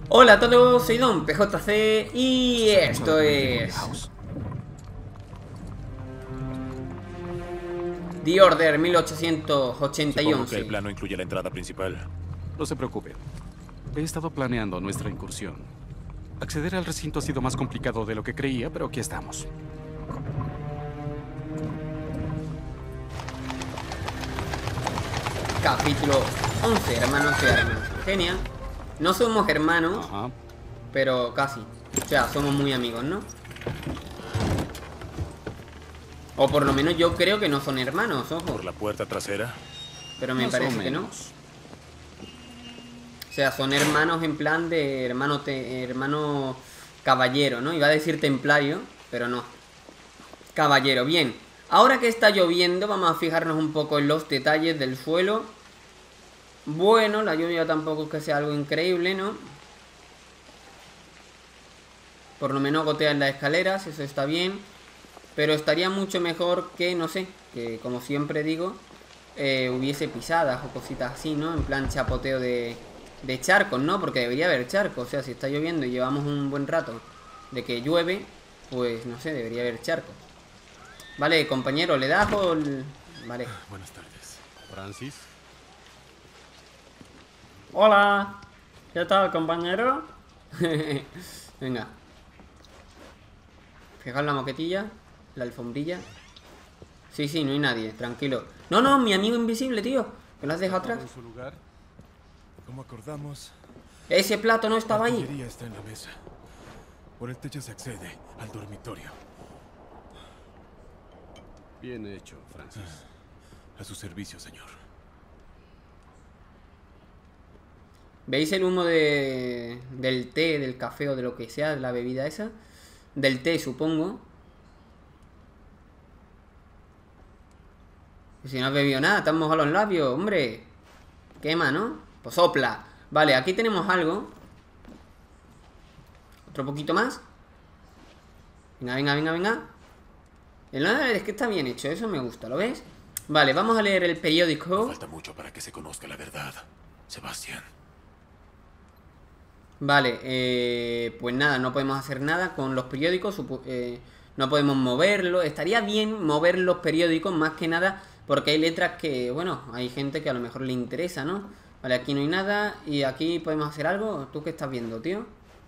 Hola a todos, soy Don PJC y esto es The Order Supongo que el 1811. plano incluye la entrada principal. No se preocupe. He estado planeando nuestra incursión. Acceder al recinto ha sido más complicado de lo que creía, pero aquí estamos. Capítulo 11, hermanos y hermanas. Genial. No somos hermanos, Ajá. pero casi. O sea, somos muy amigos, ¿no? O por lo menos yo creo que no son hermanos, ojo. Por la puerta trasera. Pero me Más o parece que no. menos. O sea, son hermanos en plan de hermano caballero, ¿no? Iba a decir templario, pero no. Caballero, bien. Ahora que está lloviendo, vamos a fijarnos un poco en los detalles del suelo. Bueno, la lluvia tampoco es que sea algo increíble, ¿no? Por lo menos gotea en las escaleras, eso está bien. Pero estaría mucho mejor que, no sé, que como siempre digo, hubiese pisadas o cositas así, ¿no? En plan chapoteo de charcos, ¿no? Porque debería haber charcos. O sea, si está lloviendo y llevamos un buen rato de que llueve, pues no sé, debería haber charcos. Vale, compañero, ¿le das o...? Vale. Buenas tardes. Francis. Hola. ¿Qué tal, compañero? Venga. Fijaos la moquetilla, la alfombrilla. Sí, sí, no hay nadie, tranquilo. No, no, mi amigo invisible, tío. ¿Que lo has dejado atrás? ¿En su lugar? Como acordamos, Ese plato no la estaba ahí. artillería está en la mesa. Por el techo se accede al dormitorio. Bien hecho, Francis. A su servicio, señor. ¿Veis el humo del té, del café o de lo que sea, de la bebida esa? Del té, supongo. Y si no has bebido nada, te has mojado los labios, hombre. Quema, ¿no? Pues sopla. Vale, aquí tenemos algo. Otro poquito más. Venga, venga, venga, venga. Es que está bien hecho, eso me gusta, ¿lo ves? Vale, vamos a leer el periódico. Falta mucho para que se conozca la verdad, Sebastián. Vale, pues nada, no podemos hacer nada con los periódicos, no podemos moverlo. Estaría bien mover los periódicos más que nada porque hay letras que, bueno, hay gente que a lo mejor le interesa, ¿no? Vale, aquí no hay nada y aquí podemos hacer algo. ¿Tú qué estás viendo, tío?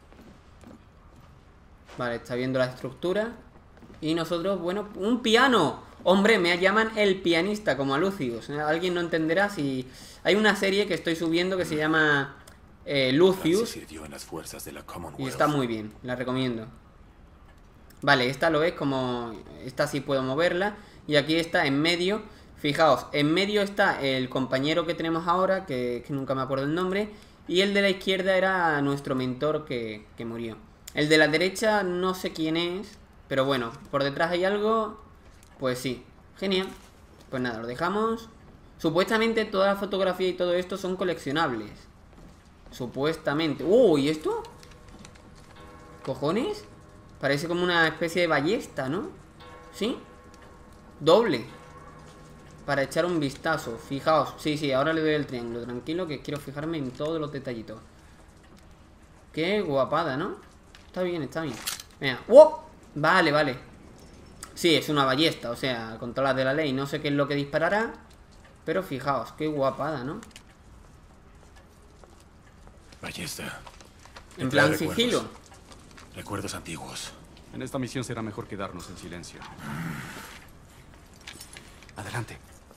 Vale, está viendo la estructura. Y nosotros, bueno, ¡un piano! Hombre, me llaman el pianista, como a Lucius. Alguien no entenderá si... Hay una serie que estoy subiendo que se llama Lucius. Francis sirvió en las fuerzas de la Commonwealth. Y está muy bien, la recomiendo. Vale, esta lo ves como... Esta sí puedo moverla. Y aquí está en medio. Fijaos, en medio está el compañero que tenemos ahora, que nunca me acuerdo el nombre. Y el de la izquierda era nuestro mentor que murió. El de la derecha no sé quién es. Pero bueno, por detrás hay algo. Pues sí, genial. Pues nada, lo dejamos. Supuestamente toda la fotografía y todo esto son coleccionables. Supuestamente. ¿Y esto? ¿Cojones? Parece como una especie de ballesta, ¿no? ¿Sí? Doble. Para echar un vistazo. Fijaos. Sí, sí, ahora le doy el triángulo. Tranquilo, que quiero fijarme en todos los detallitos. Qué guapada, ¿no? Está bien, está bien. Venga. ¡Wow! Vale, vale. Sí, es una ballesta, o sea, con todas las de la ley. No sé qué es lo que disparará. Pero fijaos, qué guapada, ¿no? Ballesta. En Trae plan sigilo. Recuerdos antiguos. En esta misión será mejor quedarnos en silencio. Adelante.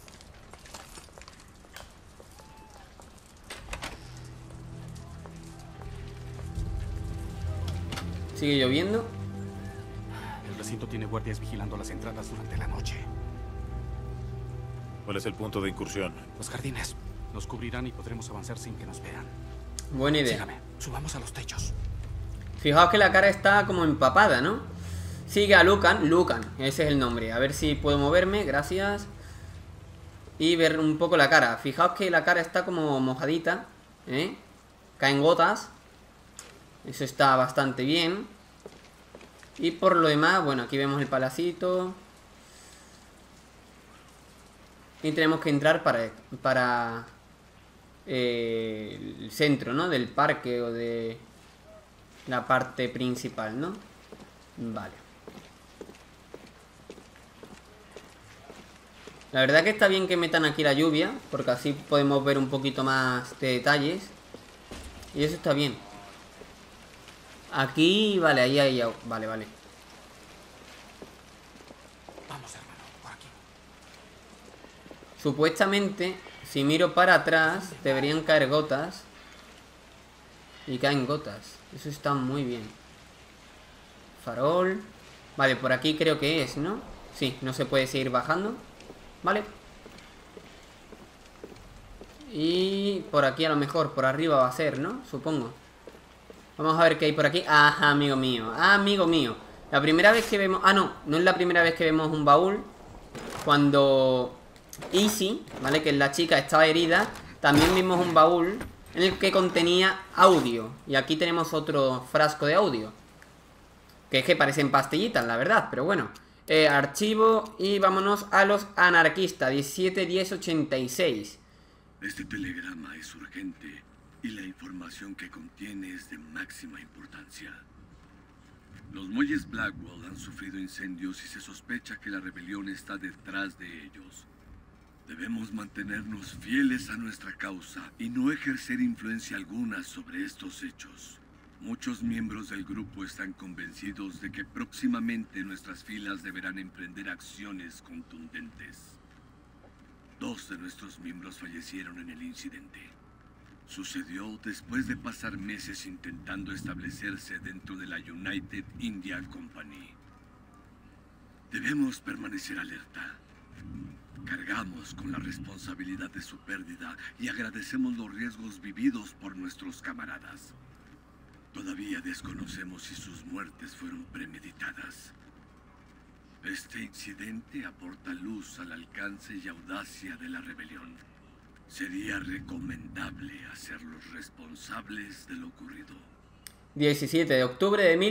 Sigue lloviendo. El recinto tiene guardias vigilando las entradas durante la noche. ¿Cuál es el punto de incursión? Los jardines nos cubrirán y podremos avanzar sin que nos vean. Buena idea. Sígame. Subamos a los techos. Fijaos que la cara está como empapada, ¿no? Sigue a Lucan. Lucan, ese es el nombre. A ver si puedo moverme, gracias. Y ver un poco la cara. Fijaos que la cara está como mojadita, ¿eh? Caen gotas. Eso está bastante bien. Y por lo demás, bueno, aquí vemos el palacito. Y tenemos que entrar para el centro, ¿no? Del parque o de la parte principal, ¿no? Vale. La verdad que está bien que metan aquí la lluvia, porque así podemos ver un poquito más de detalles. Y eso está bien. Aquí, vale, ahí, vale, vale. Vamos, hermano, por aquí. Supuestamente, si miro para atrás, deberían caer gotas. Y caen gotas. Eso está muy bien. Farol. Vale, por aquí creo que es, ¿no? Sí, no se puede seguir bajando. Vale. Y por aquí a lo mejor, por arriba va a ser, ¿no? Supongo. Vamos a ver qué hay por aquí. Ajá, amigo mío. Ah, amigo mío. La primera vez que vemos... Ah, no. No es la primera vez que vemos un baúl. Cuando Easy, ¿vale? Que es la chica, estaba herida. También vimos un baúl en el que contenía audio. Y aquí tenemos otro frasco de audio. Que es que parecen pastillitas, la verdad. Pero bueno. Archivo y vámonos a los anarquistas. 171086. Este telegrama es urgente y la información que contiene es de máxima importancia. Los muelles Blackwell han sufrido incendios y se sospecha que la rebelión está detrás de ellos. Debemos mantenernos fieles a nuestra causa y no ejercer influencia alguna sobre estos hechos. Muchos miembros del grupo están convencidos de que próximamente nuestras filas deberán emprender acciones contundentes. 2 de nuestros miembros fallecieron en el incidente. Sucedió después de pasar meses intentando establecerse dentro de la United India Company. Debemos permanecer alerta. Cargamos con la responsabilidad de su pérdida y agradecemos los riesgos vividos por nuestros camaradas. Todavía desconocemos si sus muertes fueron premeditadas. Este incidente aporta luz al alcance y audacia de la rebelión. Sería recomendable hacerlos responsables de lo ocurrido. 17 de octubre de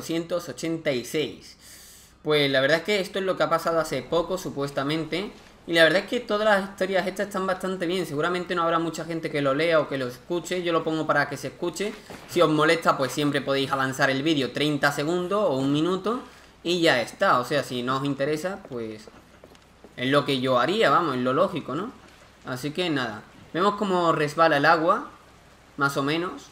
1886. Pues la verdad es que esto es lo que ha pasado hace poco, supuestamente. Y la verdad es que todas las historias estas están bastante bien. Seguramente no habrá mucha gente que lo lea o que lo escuche. Yo lo pongo para que se escuche. Si os molesta, pues siempre podéis avanzar el vídeo 30 segundos o 1 minuto. Y ya está. O sea, si no os interesa, pues es lo que yo haría, vamos, es lo lógico, ¿no? Así que nada. Vemos cómo resbala el agua, más o menos.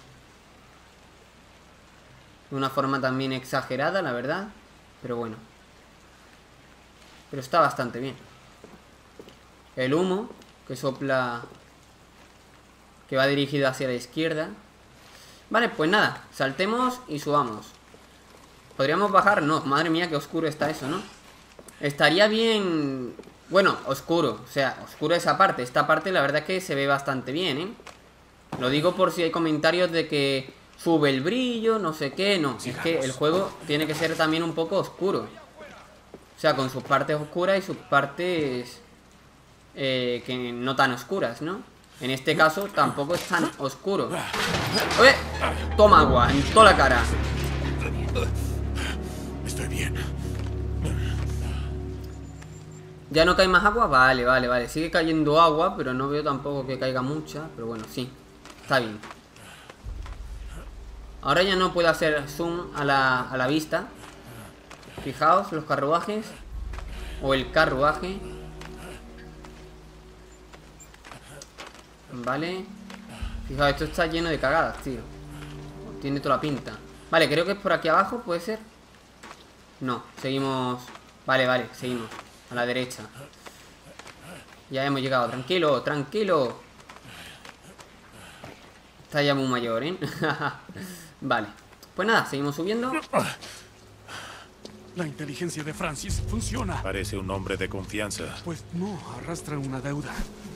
De una forma también exagerada, la verdad. Pero bueno. Pero está bastante bien. El humo que sopla, que va dirigido hacia la izquierda. Vale, pues nada, saltemos y subamos. ¿Podríamos bajar? No, madre mía, qué oscuro está eso, ¿no? Estaría bien... Bueno, oscuro, o sea, oscuro esa parte. Esta parte la verdad es que se ve bastante bien, ¿eh? Lo digo por si hay comentarios de que sube el brillo, no sé qué. No, es que el juego tiene que ser también un poco oscuro. O sea, con sus partes oscuras y sus partes... que no tan oscuras, ¿no? En este caso tampoco es tan oscuro. ¡Oye! Toma agua en toda la cara. Estoy bien. ¿Ya no cae más agua? Vale, vale, vale. Sigue cayendo agua, pero no veo tampoco que caiga mucha. Pero bueno, sí, está bien. Ahora ya no puedo hacer zoom a la vista. Fijaos, los carruajes. O el carruaje. Vale. Fijaos, esto está lleno de cagadas, tío. Tiene toda la pinta. Vale, creo que es por aquí abajo, ¿puede ser? No, seguimos. Vale, vale, seguimos a la derecha. Ya hemos llegado, tranquilo, tranquilo. Está ya muy mayor, ¿eh? Vale, pues nada, seguimos subiendo. La inteligencia de Francis funciona. Parece un hombre de confianza. Pues no, arrastra una deuda.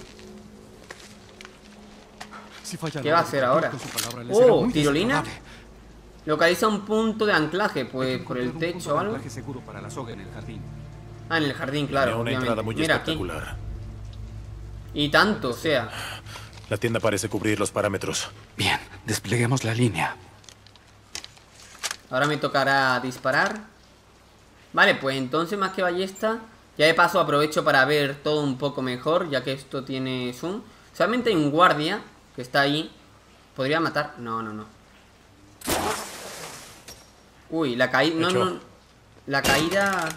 Si falla, ¿Qué va a hacer ahora? ¡Oh, tirolina! Localiza un punto de anclaje, pues por el techo o algo. Seguro para la soga en el jardín. Ah, en el jardín, claro. Tiene una entrada muy Mira, aquí. espectacular. Y tanto, o sea. La tienda parece cubrir los parámetros. Bien, despleguemos la línea. Ahora me tocará disparar. Vale, pues entonces más que ballesta. Ya de paso aprovecho para ver todo un poco mejor, ya que esto tiene zoom. Solamente hay un guardia que está ahí. ¿Podría matar? No, no, no. Uy, la caída... No, Hecho. no. La caída...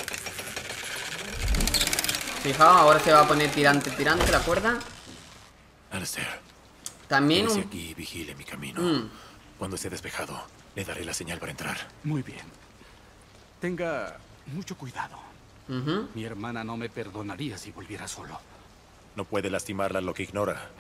Fijaos, ahora se va a poner tirante la cuerda. Alistair, También quédese un... aquí y vigile mi camino. Mm. Cuando esté despejado, le daré la señal para entrar. Muy bien. Tenga mucho cuidado. Ujú. Mi hermana no me perdonaría si volviera solo. No puede lastimarla lo que ignora.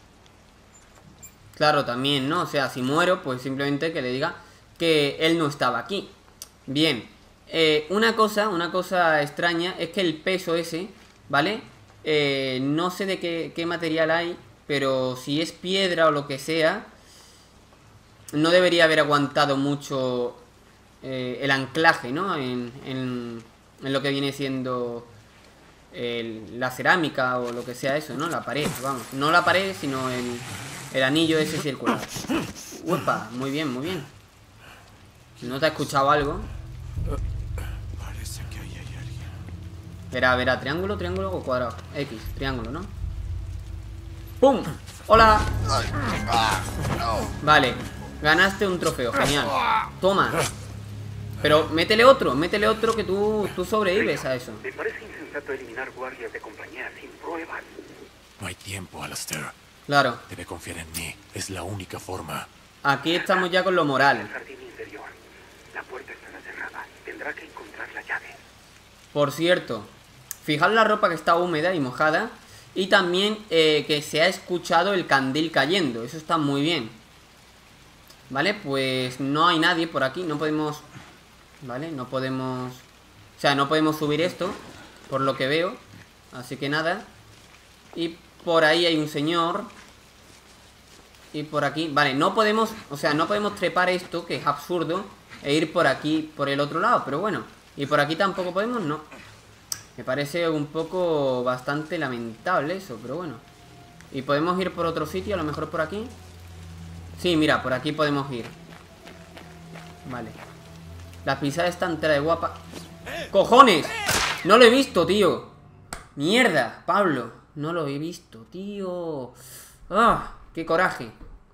Claro, también, ¿no? O sea, si muero, pues simplemente que le diga que él no estaba aquí. Bien. Una cosa extraña es que el peso ese, ¿vale? No sé de qué material hay, pero si es piedra o lo que sea, no debería haber aguantado mucho el anclaje, ¿no? En lo que viene siendo la cerámica o lo que sea eso, ¿no? La pared, vamos. No la pared, sino el anillo ese circular. Uepa, muy bien, muy bien. ¿No te ha escuchado algo? Parece que ahí hay alguien. Verá, triángulo, triángulo o cuadrado. X, triángulo, ¿no? ¡Pum! ¡Hola! Vale, ganaste un trofeo, genial. Toma. Pero métele otro que tú sobrevives a eso. Me parece insensato eliminar guardias de compañía sin pruebas. No hay tiempo, Alistair. Claro, Debe confiar en mí. Es la única forma. aquí estamos ya con lo moral. El jardín interior. La puerta estará cerrada. Tendrá que encontrar la llave. Por cierto, fijaos la ropa que está húmeda y mojada. Y también que se ha escuchado el candil cayendo. Eso está muy bien. Vale, pues no hay nadie por aquí. No podemos... Vale, no podemos... O sea, no podemos subir esto, por lo que veo. Así que nada. Y por ahí hay un señor. Y por aquí... Vale, no podemos... O sea, no podemos trepar esto, que es absurdo, e ir por aquí, por el otro lado. Pero bueno. Y por aquí tampoco podemos, no. Me parece un poco bastante lamentable eso, pero bueno. Y podemos ir por otro sitio, a lo mejor por aquí. Sí, mira, por aquí podemos ir. Vale. La pisada está entera de guapa. ¡Cojones! No lo he visto, tío. Mierda, Pablo. No lo he visto, tío. ¡Ah! ¡Qué coraje!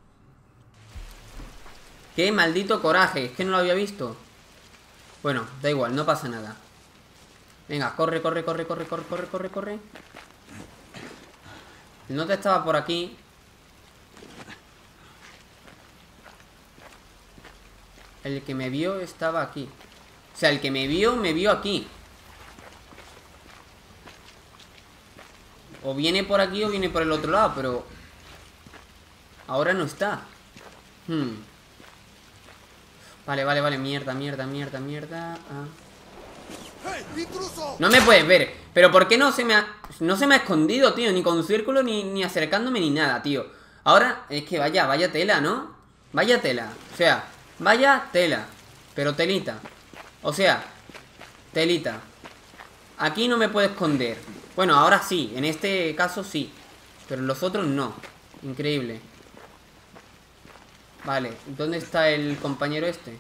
¡Qué maldito coraje! Es que no lo había visto. Bueno, da igual, no pasa nada. Venga, corre, corre, corre, corre, corre, corre, corre, corre. El nota estaba por aquí. El que me vio estaba aquí. O sea, el que me vio aquí. O viene por aquí o viene por el otro lado, pero... ahora no está. Vale, vale, vale, mierda, mierda, mierda, mierda. No me puedes ver. Pero ¿por qué no se me ha escondido, tío? Ni con círculo, ni acercándome, ni nada, tío. Ahora, es que vaya tela, ¿no? Vaya tela. O sea, vaya tela. Pero telita. O sea, telita. Aquí no me puedo esconder. Bueno, ahora sí. En este caso sí. Pero en los otros no. Increíble. Vale, ¿dónde está el compañero este?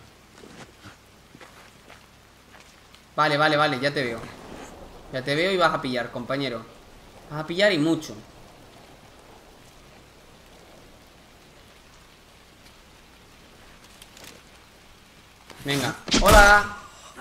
Vale, vale, vale, ya te veo. Ya te veo y vas a pillar, compañero. Vas a pillar y mucho. Venga, hola.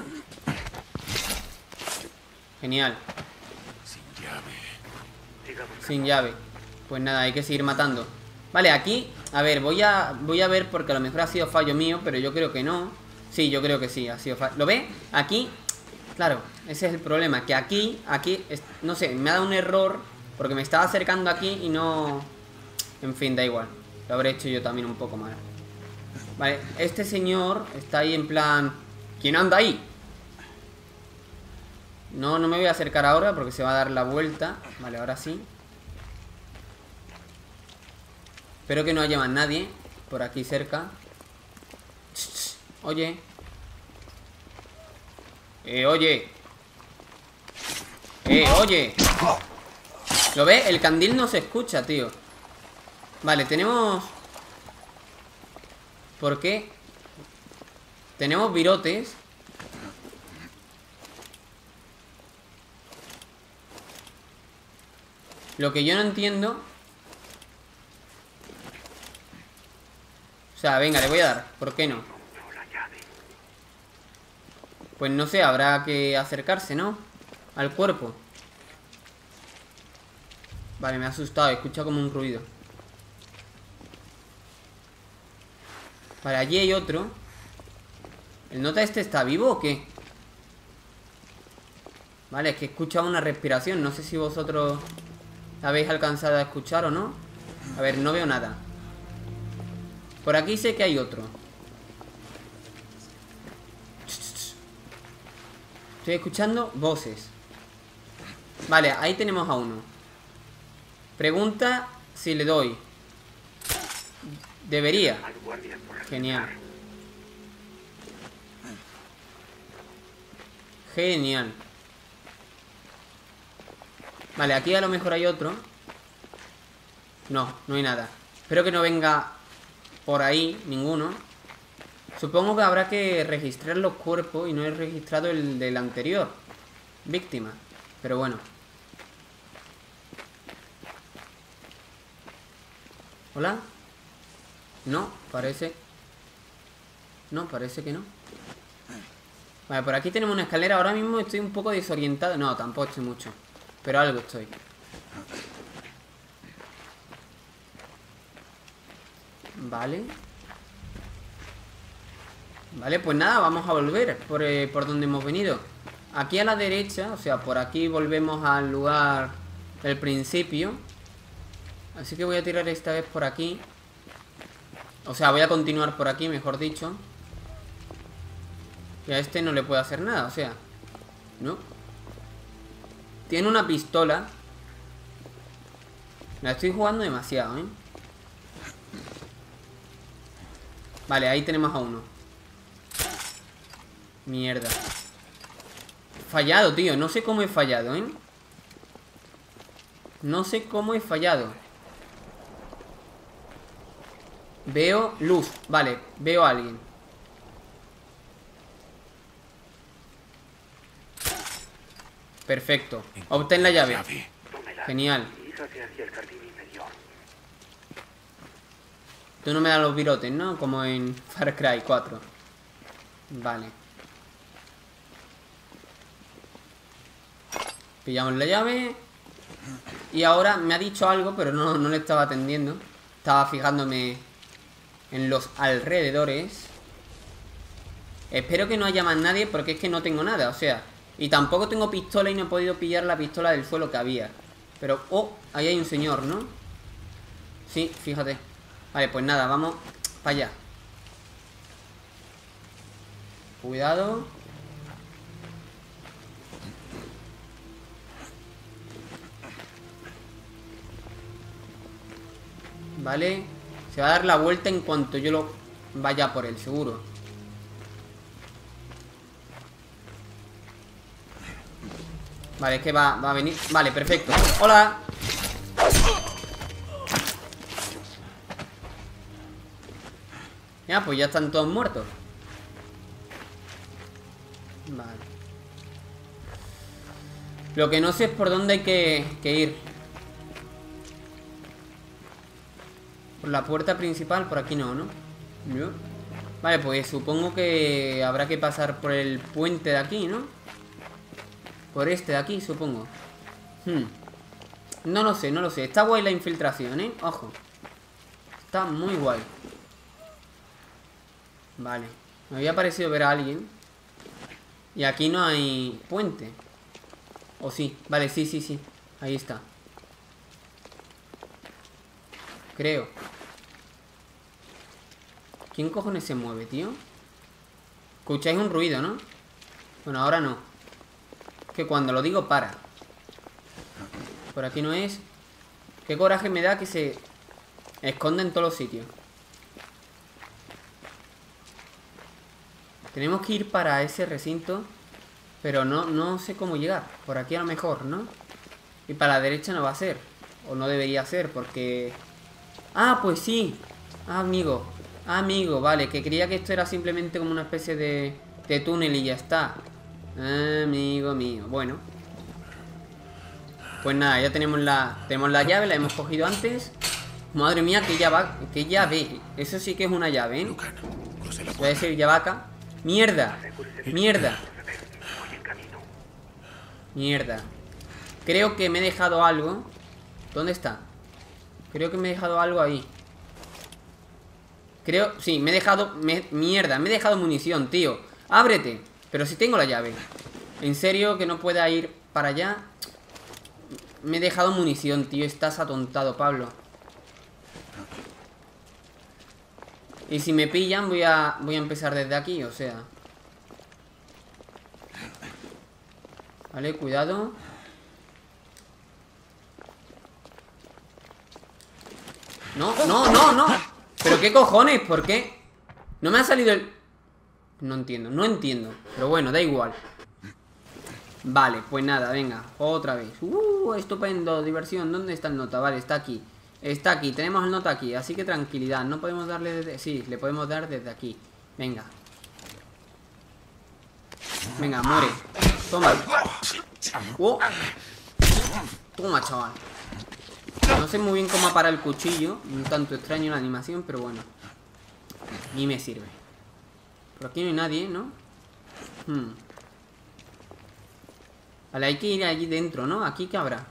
Genial. Sin llave. Sin llave. Pues nada, hay que seguir matando. Vale, aquí, a ver, voy a ver porque a lo mejor ha sido fallo mío, pero yo creo que no. Sí, yo creo que sí, ha sido fallo. ¿Lo ve? Aquí, claro, ese es el problema. Que aquí, no sé, me ha dado un error porque me estaba acercando aquí y no... En fin, da igual. Lo habré hecho yo también un poco mal. Vale, este señor está ahí en plan... ¿Quién anda ahí? No, no me voy a acercar ahora porque se va a dar la vuelta. Vale, ahora sí. Espero que no haya más nadie por aquí cerca. Oye. Oye. Oye. ¿Lo ves? El candil no se escucha, tío. Vale, tenemos... ¿Por qué? Tenemos virotes. Lo que yo no entiendo... O sea, venga, le voy a dar. ¿Por qué no? Pues no sé, habrá que acercarse, ¿no? Al cuerpo. Vale, me ha asustado, he escuchado como un ruido. Vale, allí hay otro. ¿El nota este está vivo o qué? Vale, es que he escuchado una respiración. No sé si vosotros la habéis alcanzado a escuchar o no. A ver, no veo nada. Por aquí sé que hay otro. Estoy escuchando voces. Vale, ahí tenemos a uno. Pregunta si le doy. Debería. Genial. Genial. Vale, aquí a lo mejor hay otro. No, no hay nada. Espero que no venga por ahí ninguno. Supongo que habrá que registrar los cuerpos y no he registrado el del anterior víctima. Pero bueno. ¿Hola? No, parece... No, parece que no. Vale, por aquí tenemos una escalera. Ahora mismo estoy un poco desorientado. No, tampoco estoy mucho. Pero algo estoy. Vale. Vale, pues nada, vamos a volver por donde hemos venido. Aquí a la derecha, o sea, por aquí volvemos al lugar del principio. Así que voy a tirar esta vez por aquí. O sea, voy a continuar por aquí, mejor dicho. Y a este no le puedo hacer nada, o sea, ¿no? Tiene una pistola. La estoy jugando demasiado, ¿eh? Vale, ahí tenemos a uno. Mierda. Fallado, tío, no sé cómo he fallado, ¿eh? No sé cómo he fallado. Veo luz, vale, veo a alguien. Perfecto, obtén la llave. Genial. Tú no me das los virotes, ¿no? Como en Far Cry 4. Vale. Pillamos la llave. Y ahora me ha dicho algo, pero no le estaba atendiendo. Estaba fijándome en los alrededores. Espero que no haya más nadie, porque es que no tengo nada, o sea. Y tampoco tengo pistola y no he podido pillar la pistola del suelo que había. Pero, oh, ahí hay un señor, ¿no? Sí, fíjate. Vale, pues nada, vamos para allá. Cuidado. Vale. Se va a dar la vuelta en cuanto yo lo vaya por él, seguro. Vale, es que va a venir. Vale, perfecto. ¡Hola! Ya, pues ya están todos muertos. Vale. Lo que no sé es por dónde hay que ir. Por la puerta principal, por aquí no, ¿no? ¿No? Vale, pues supongo que habrá que pasar por el puente de aquí, ¿no? Por este de aquí, supongo. No lo sé, no lo sé. Está guay la infiltración, ¿eh? Ojo. Está muy guay. Vale. Me había parecido ver a alguien. Y aquí no hay puente. ¿O sí? Vale, sí, sí, sí. Ahí está. Creo. ¿Quién cojones se mueve, tío? Escucháis un ruido, ¿no? Bueno, ahora no. Que cuando lo digo, para. Por aquí no es. Qué coraje me da que se esconda en todos los sitios. Tenemos que ir para ese recinto. Pero no sé cómo llegar. Por aquí a lo mejor, ¿no? Y para la derecha no va a ser. O no debería ser, porque... Ah, pues sí. Ah, amigo. Ah, amigo, vale. Que creía que esto era simplemente como una especie de túnel y ya está. Amigo mío. Bueno. Pues nada, ya tenemos la llave. La hemos cogido antes. Madre mía, que llave. Eso sí que es una llave, ¿eh? Lucan, cruce la Voy a puerta. decir llavaca. Mierda. Mierda. Voy en camino. Mierda. Creo que me he dejado algo. ¿Dónde está? Creo que me he dejado algo ahí. Creo... Sí, me he dejado... Mierda, me he dejado munición, tío. Ábrete. Pero si tengo la llave. ¿En serio que no pueda ir para allá? Me he dejado munición, tío. Estás atontado, Pablo. Y si me pillan voy a empezar desde aquí, o sea. Vale, cuidado. No, no, no, no. ¿Pero qué cojones? ¿Por qué? No me ha salido el... No entiendo, no entiendo. Pero bueno, da igual. Vale, pues nada, venga, otra vez. Estupendo, diversión. ¿Dónde está el nota? Vale, está aquí. Está aquí, tenemos el nota aquí. Así que tranquilidad, no podemos darle desde... Sí, le podemos dar desde aquí. Venga. Venga, muere. Toma. Toma, chaval. No sé muy bien cómo parar el cuchillo. Un tanto extraño la animación, pero bueno. Ni me sirve. Por aquí no hay nadie, ¿no? Vale, hay que ir allí dentro, ¿no? ¿Aquí qué habrá?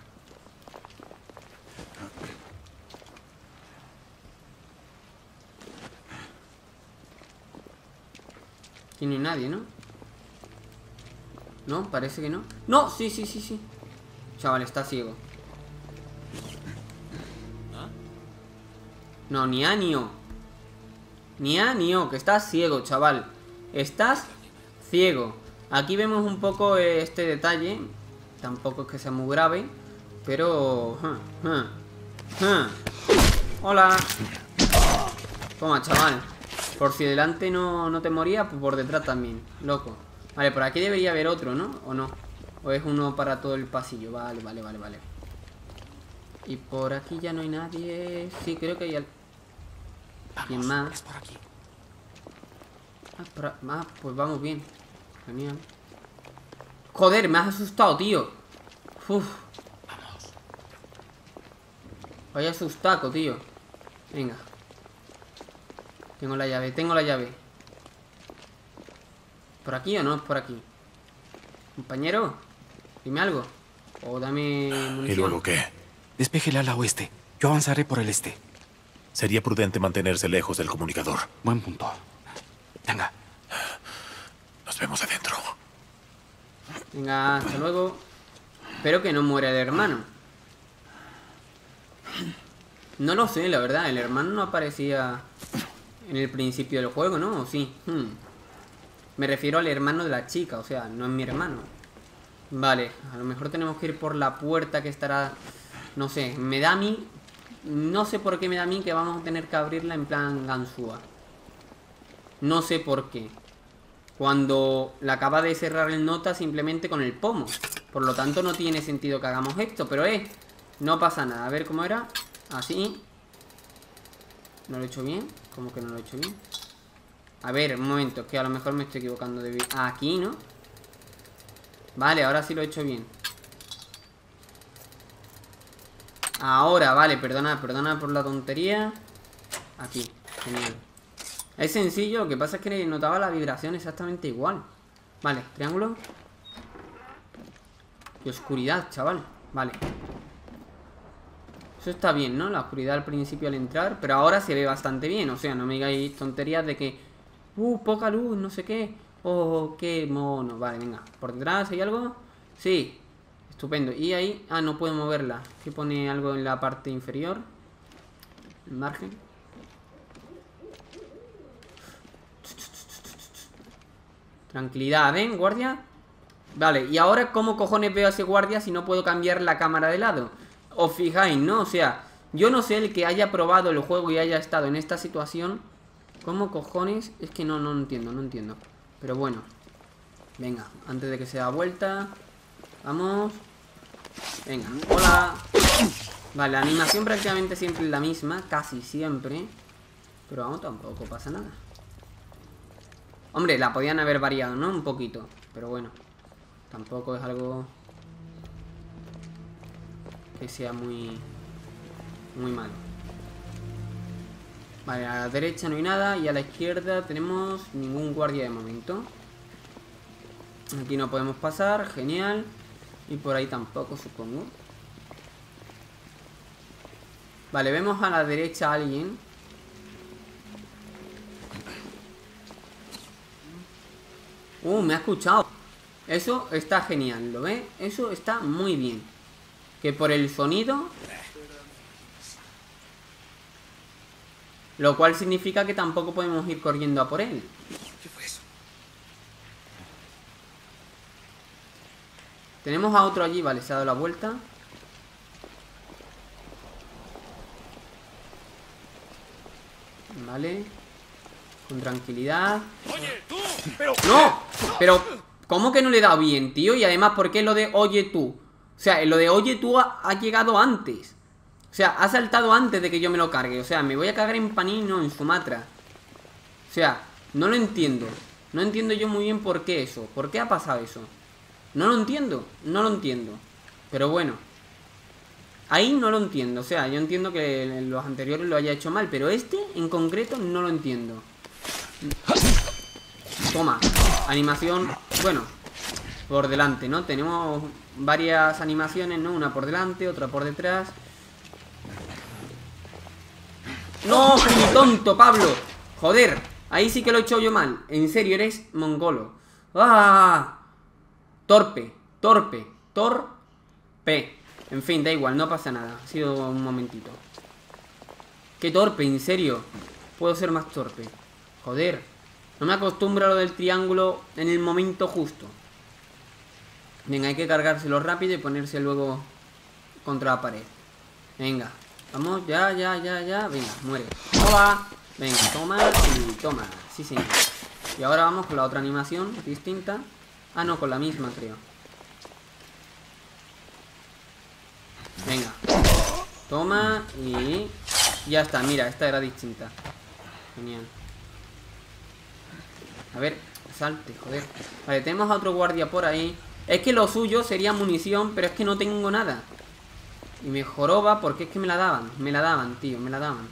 Aquí no hay nadie, ¿no? No, parece que no. ¡No! Sí, sí, sí, sí. Chaval, está ciego. No, ni a ni o. Ni a ni o, que estás ciego, chaval. Estás ciego. Aquí vemos un poco este detalle. Tampoco es que sea muy grave, pero... Hola. Toma, chaval. Por si delante no te moría, pues por detrás también. Loco. Vale, por aquí debería haber otro, ¿no? ¿O no? ¿O es uno para todo el pasillo? Vale, vale, vale, vale. Y por aquí ya no hay nadie. Sí, creo que hay alguien más. Es por aquí. Pues vamos bien. Genial. Joder, me has asustado, tío. Uf. Vaya asustaco, tío. Venga. Tengo la llave, tengo la llave. ¿Por aquí o no es por aquí? Compañero, dime algo. O dame munición. ¿Y luego qué? Despéjele al oeste. Yo avanzaré por el este. Sería prudente mantenerse lejos del comunicador. Buen punto. Venga. Nos vemos adentro. Venga, hasta luego. Espero que no muera el hermano. No lo sé, la verdad. El hermano no aparecía en el principio del juego, ¿no? ¿O sí? Me refiero al hermano de la chica, o sea, no es mi hermano. Vale, a lo mejor tenemos que ir por la puerta que estará... No sé, me da a mí... No sé por qué me da a mí que vamos a tener que abrirla en plan ganzúa. No sé por qué. Cuando la acaba de cerrar el nota simplemente con el pomo. Por lo tanto no tiene sentido que hagamos esto, pero no pasa nada. A ver cómo era. Así. ¿No lo he hecho bien? ¿Cómo que no lo he hecho bien? A ver, un momento, que a lo mejor me estoy equivocando de... Aquí, ¿no? Vale, ahora sí lo he hecho bien. Ahora, vale, perdona por la tontería. Aquí, genial. Es sencillo, lo que pasa es que notaba la vibración exactamente igual. Vale, triángulo. Y oscuridad, chaval. Vale. Eso está bien, ¿no? La oscuridad al principio al entrar, pero ahora se ve bastante bien. O sea, no me digáis tonterías de que... poca luz, no sé qué. Oh, qué mono. Vale, venga. ¿Por detrás hay algo? Sí. Estupendo. Y ahí... Ah, no puedo moverla. ¿Qué pone algo en la parte inferior? El margen. Tranquilidad, ¿ven, guardia? Vale, y ahora ¿cómo cojones veo a ese guardia si no puedo cambiar la cámara de lado? Os fijáis, ¿no? O sea, yo no sé el que haya probado el juego y haya estado en esta situación. ¿Cómo cojones? Es que no entiendo, no entiendo. Pero bueno. Venga, antes de que se da vuelta. Vamos. Venga, hola. Vale, la animación prácticamente siempre es la misma. Casi siempre. Pero vamos, tampoco pasa nada. Hombre, la podían haber variado, ¿no? Un poquito. Pero bueno. Tampoco es algo... que sea muy... muy malo. Vale, a la derecha no hay nada. Y a la izquierda tenemos ningún guardia de momento. Aquí no podemos pasar, genial. Y por ahí tampoco, supongo. Vale, vemos a la derecha a alguien. Me ha escuchado. Eso está genial, ¿lo ves? Eso está muy bien. Que por el sonido... Lo cual significa que tampoco podemos ir corriendo a por él. ¿Qué fue eso? Tenemos a otro allí, vale, se ha dado la vuelta. Vale. Con tranquilidad. ¡Oye, tú! ¡Pero! ¡No! Pero, ¿cómo que no le he dado bien, tío? Y además, ¿por qué lo de oye tú? O sea, lo de oye tú ha llegado antes. O sea, ha saltado antes de que yo me lo cargue. O sea, me voy a cagar en Panini, no en Sumatra. O sea, no lo entiendo. No entiendo yo muy bien por qué eso. ¿Por qué ha pasado eso? No lo entiendo. No lo entiendo. Pero bueno. Ahí no lo entiendo. O sea, yo entiendo que los anteriores lo haya hecho mal. Pero este, en concreto, no lo entiendo. Toma. Animación. Bueno. Por delante, ¿no? Tenemos varias animaciones, ¿no? Una por delante, otra por detrás. ¡No! ¡Qué tonto, Pablo! Joder, ahí sí que lo he hecho yo mal. En serio, eres mongolo. ¡Ah! Torpe, torpe, torpe. En fin, da igual, no pasa nada. Ha sido un momentito. ¡Qué torpe, en serio! Puedo ser más torpe. Joder, no me acostumbro a lo del triángulo en el momento justo. Venga, hay que cargárselo rápido y ponerse luego contra la pared. Venga. Vamos, ya. Venga, muere. ¡Hola! Venga, toma y toma. Sí, sí. Y ahora vamos con la otra animación distinta. Ah, no, con la misma, creo. Venga. Toma y... Ya está, mira, esta era distinta. Genial. A ver, salte, joder. Vale, tenemos a otro guardia por ahí. Es que lo suyo sería munición, pero es que no tengo nada. Y me joroba porque es que me la daban. Me la daban, tío, me la daban.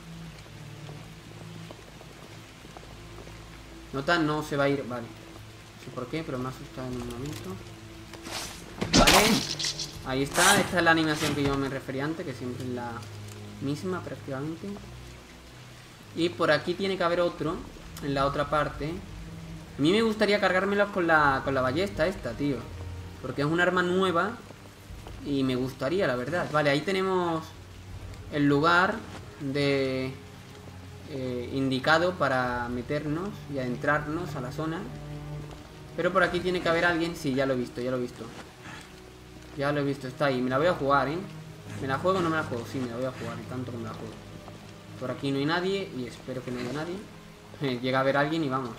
Nota no se va a ir. Vale. No sé por qué, pero me ha asustado en un momento. Vale. Ahí está. Esta es la animación que yo me refería antes, que siempre es la misma prácticamente. Y por aquí tiene que haber otro. En la otra parte. A mí me gustaría cargármelos con la ballesta esta, tío. Porque es un arma nueva. Y me gustaría, la verdad. Vale, ahí tenemos el lugar de indicado para meternos y adentrarnos a la zona. Pero por aquí tiene que haber alguien. Sí, ya lo he visto, ya lo he visto. Ya lo he visto, está ahí. Me la voy a jugar, ¿eh? ¿Me la juego o no me la juego? Sí, me la voy a jugar, y tanto que me la juego. Por aquí no hay nadie y espero que no haya nadie. Llega a haber alguien y vamos.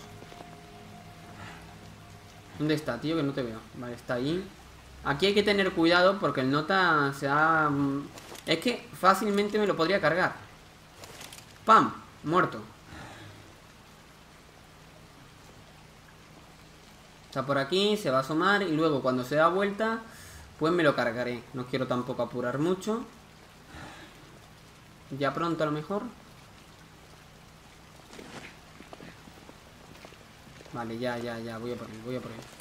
¿Dónde está, tío? Que no te veo. Vale, está ahí. Aquí hay que tener cuidado porque el nota se ha... Es que fácilmente me lo podría cargar. ¡Pam! Muerto. Está por aquí, se va a asomar y luego cuando se da vuelta, pues me lo cargaré. No quiero tampoco apurar mucho. Ya pronto a lo mejor. Vale, ya, voy a por él,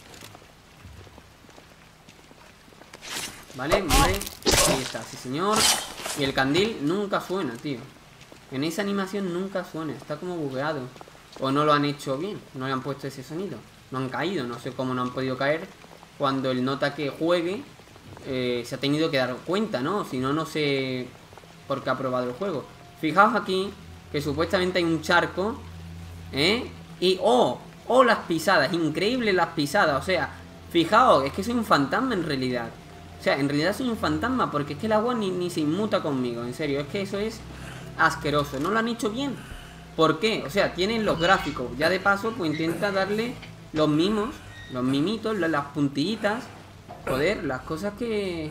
Vale, muere. Ahí está, sí señor. Y el candil nunca suena, tío. En esa animación nunca suena, está como bugueado. O no lo han hecho bien, no le han puesto ese sonido. No han caído, no sé cómo no han podido caer. Cuando el nota que juegue se ha tenido que dar cuenta, ¿no? Si no, no sé por qué ha probado el juego. Fijaos aquí que supuestamente hay un charco, ¿eh? Y ¡oh! Las pisadas, increíbles las pisadas. O sea, fijaos, es que soy un fantasma en realidad. O sea, en realidad soy un fantasma porque es que el agua ni se inmuta conmigo. En serio, es que eso es asqueroso. No lo han hecho bien. ¿Por qué? O sea, tienen los gráficos. Ya de paso, pues intenta darle los mimos, los mimitos, las puntillitas. Joder, las cosas que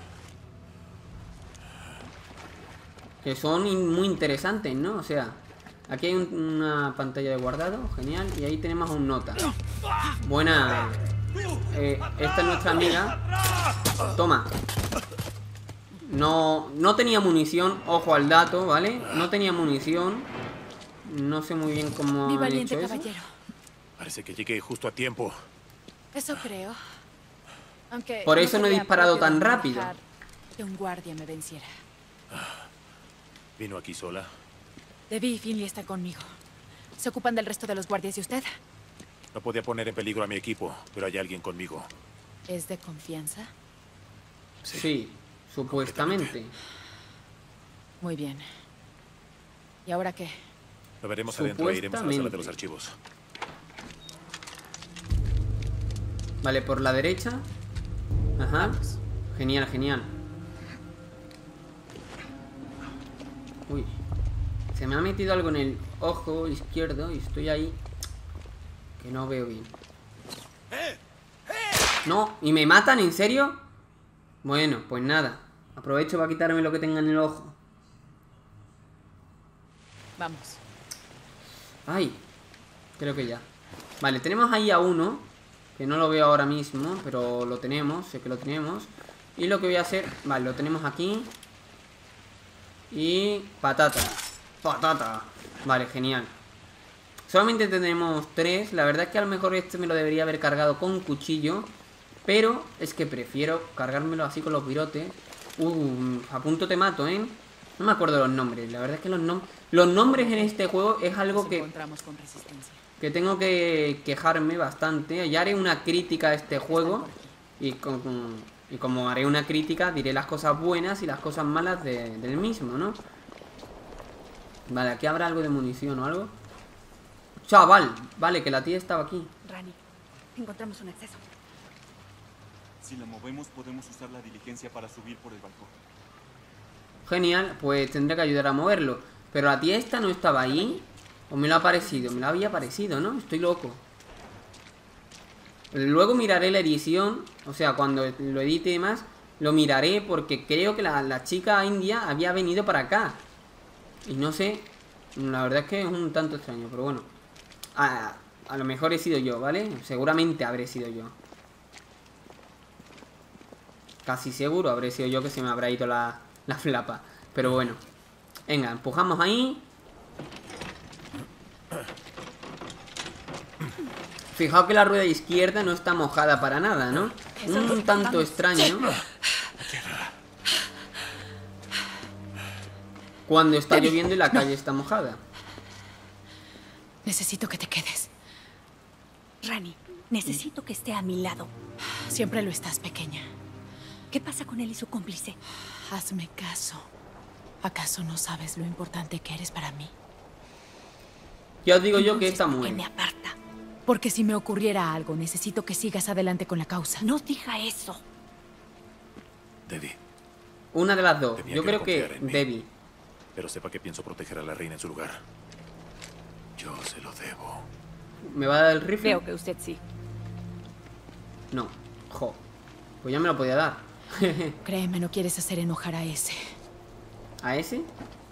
son muy interesantes, ¿no? O sea, aquí hay una pantalla de guardado, genial. Y ahí tenemos a un nota. Buena. Esta es nuestra amiga. Toma. No tenía munición. Ojo al dato, ¿vale? No tenía munición. No sé muy bien cómo Mi han valiente hecho eso. caballero. Parece que llegué justo a tiempo. Eso creo. Aunque Por eso no he sería disparado propio tan de rápido. dejar que un guardia me venciera. ¿Vino aquí sola? Debbie y Finley están conmigo. ¿Se ocupan del resto de los guardias y usted? No podía poner en peligro a mi equipo, pero hay alguien conmigo. ¿Es de confianza? Sí, supuestamente. Muy bien. ¿Y ahora qué? Lo veremos adentro e iremos a la sala de los archivos. Vale, por la derecha. Ajá. Genial, genial. Uy. Se me ha metido algo en el ojo izquierdo y estoy ahí que no veo bien. No, ¿y me matan? ¿En serio? Bueno, pues nada. Aprovecho para quitarme lo que tenga en el ojo. Vamos. Ay, creo que ya. Vale, tenemos ahí a uno, que no lo veo ahora mismo, pero lo tenemos, sé que lo tenemos. Y lo que voy a hacer, vale, lo tenemos aquí. Y patata. Patata. Vale, genial. Solamente tenemos 3. La verdad es que a lo mejor este me lo debería haber cargado con cuchillo, pero es que prefiero cargármelo así con los virotes. A punto te mato, ¿eh? No me acuerdo los nombres. La verdad es que los nombres en este juego es algo Nos encontramos con resistencia. que tengo que quejarme bastante. Ya haré una crítica a este juego. Y como haré una crítica, diré las cosas buenas y las cosas malas del mismo, ¿no? Vale, aquí habrá algo de munición o algo. Chaval, vale, que la tía estaba aquí. Rani, encontramos un acceso. Si la movemos, podemos usar la diligencia para subir por el balcón. Genial, pues tendré que ayudar a moverlo. Pero la tía esta no estaba ahí. ¿O me lo ha parecido? Me lo había parecido, ¿no? Estoy loco. Luego miraré la edición. O sea, cuando lo edite y demás, lo miraré porque creo que la chica india había venido para acá. Y no sé. La verdad es que es un tanto extraño, pero bueno. A lo mejor he sido yo, ¿vale? Seguramente habré sido yo. Casi seguro habré sido yo que se me habrá ido la flapa. Pero bueno. Venga, empujamos ahí. Fijaos que la rueda izquierda no está mojada para nada, ¿no? Un tanto extraño. Cuando está lloviendo y la calle está mojada. Necesito que te quedes. Rani, necesito que esté a mi lado. Siempre lo estás, pequeña. ¿Qué pasa con él y su cómplice? Hazme caso. ¿Acaso no sabes lo importante que eres para mí? Ya os digo yo que Entonces, está ¿por qué muy... me aparta? Porque si me ocurriera algo, necesito que sigas adelante con la causa. No diga eso. Debbie, Una de las dos. Tenía Yo que creo confiar que en mí. Debbie. pero sepa que pienso proteger a la reina en su lugar. Yo se lo debo. ¿Me va a dar el rifle? Creo que usted sí. No. Jo. Pues ya me lo podía dar. Créeme, no quieres hacer enojar a ese. ¿A ese?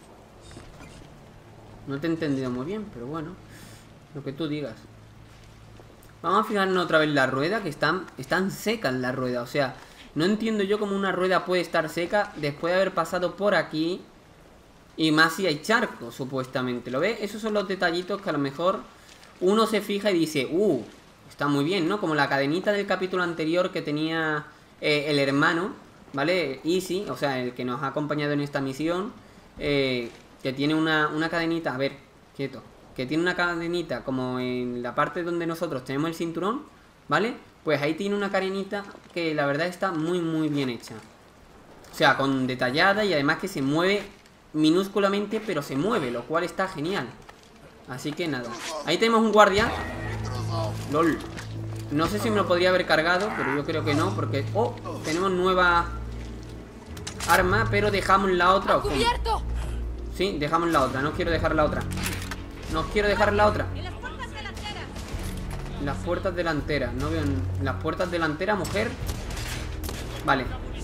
No te he entendido muy bien, pero bueno. Lo que tú digas. Vamos a fijarnos otra vez la rueda, que están secas las ruedas. O sea, no entiendo yo cómo una rueda puede estar seca después de haber pasado por aquí. Y más si hay charcos, supuestamente. ¿Lo ves? Esos son los detallitos que a lo mejor uno se fija y dice, está muy bien, ¿no? Como la cadenita del capítulo anterior que tenía el hermano, ¿vale? Easy, o sea, el que nos ha acompañado en esta misión. Que tiene una cadenita, a ver, quieto. Que tiene una cadenita como en la parte donde nosotros tenemos el cinturón, ¿vale? Pues ahí tiene una cadenita que la verdad está muy muy bien hecha. O sea, con detallada y además que se mueve minúsculamente, pero se mueve, lo cual está genial. Así que nada. Ahí tenemos un guardia. LOL. No sé si me lo podría haber cargado, pero yo creo que no, porque... ¡Oh! Tenemos nueva arma, pero dejamos la otra. ¿O cómo? ¡Cubierto! Sí, dejamos la otra, no quiero dejar la otra. No quiero dejar la otra. ¡En las puertas delanteras! Las puertas delanteras, no veo las puertas delanteras, mujer. Vale.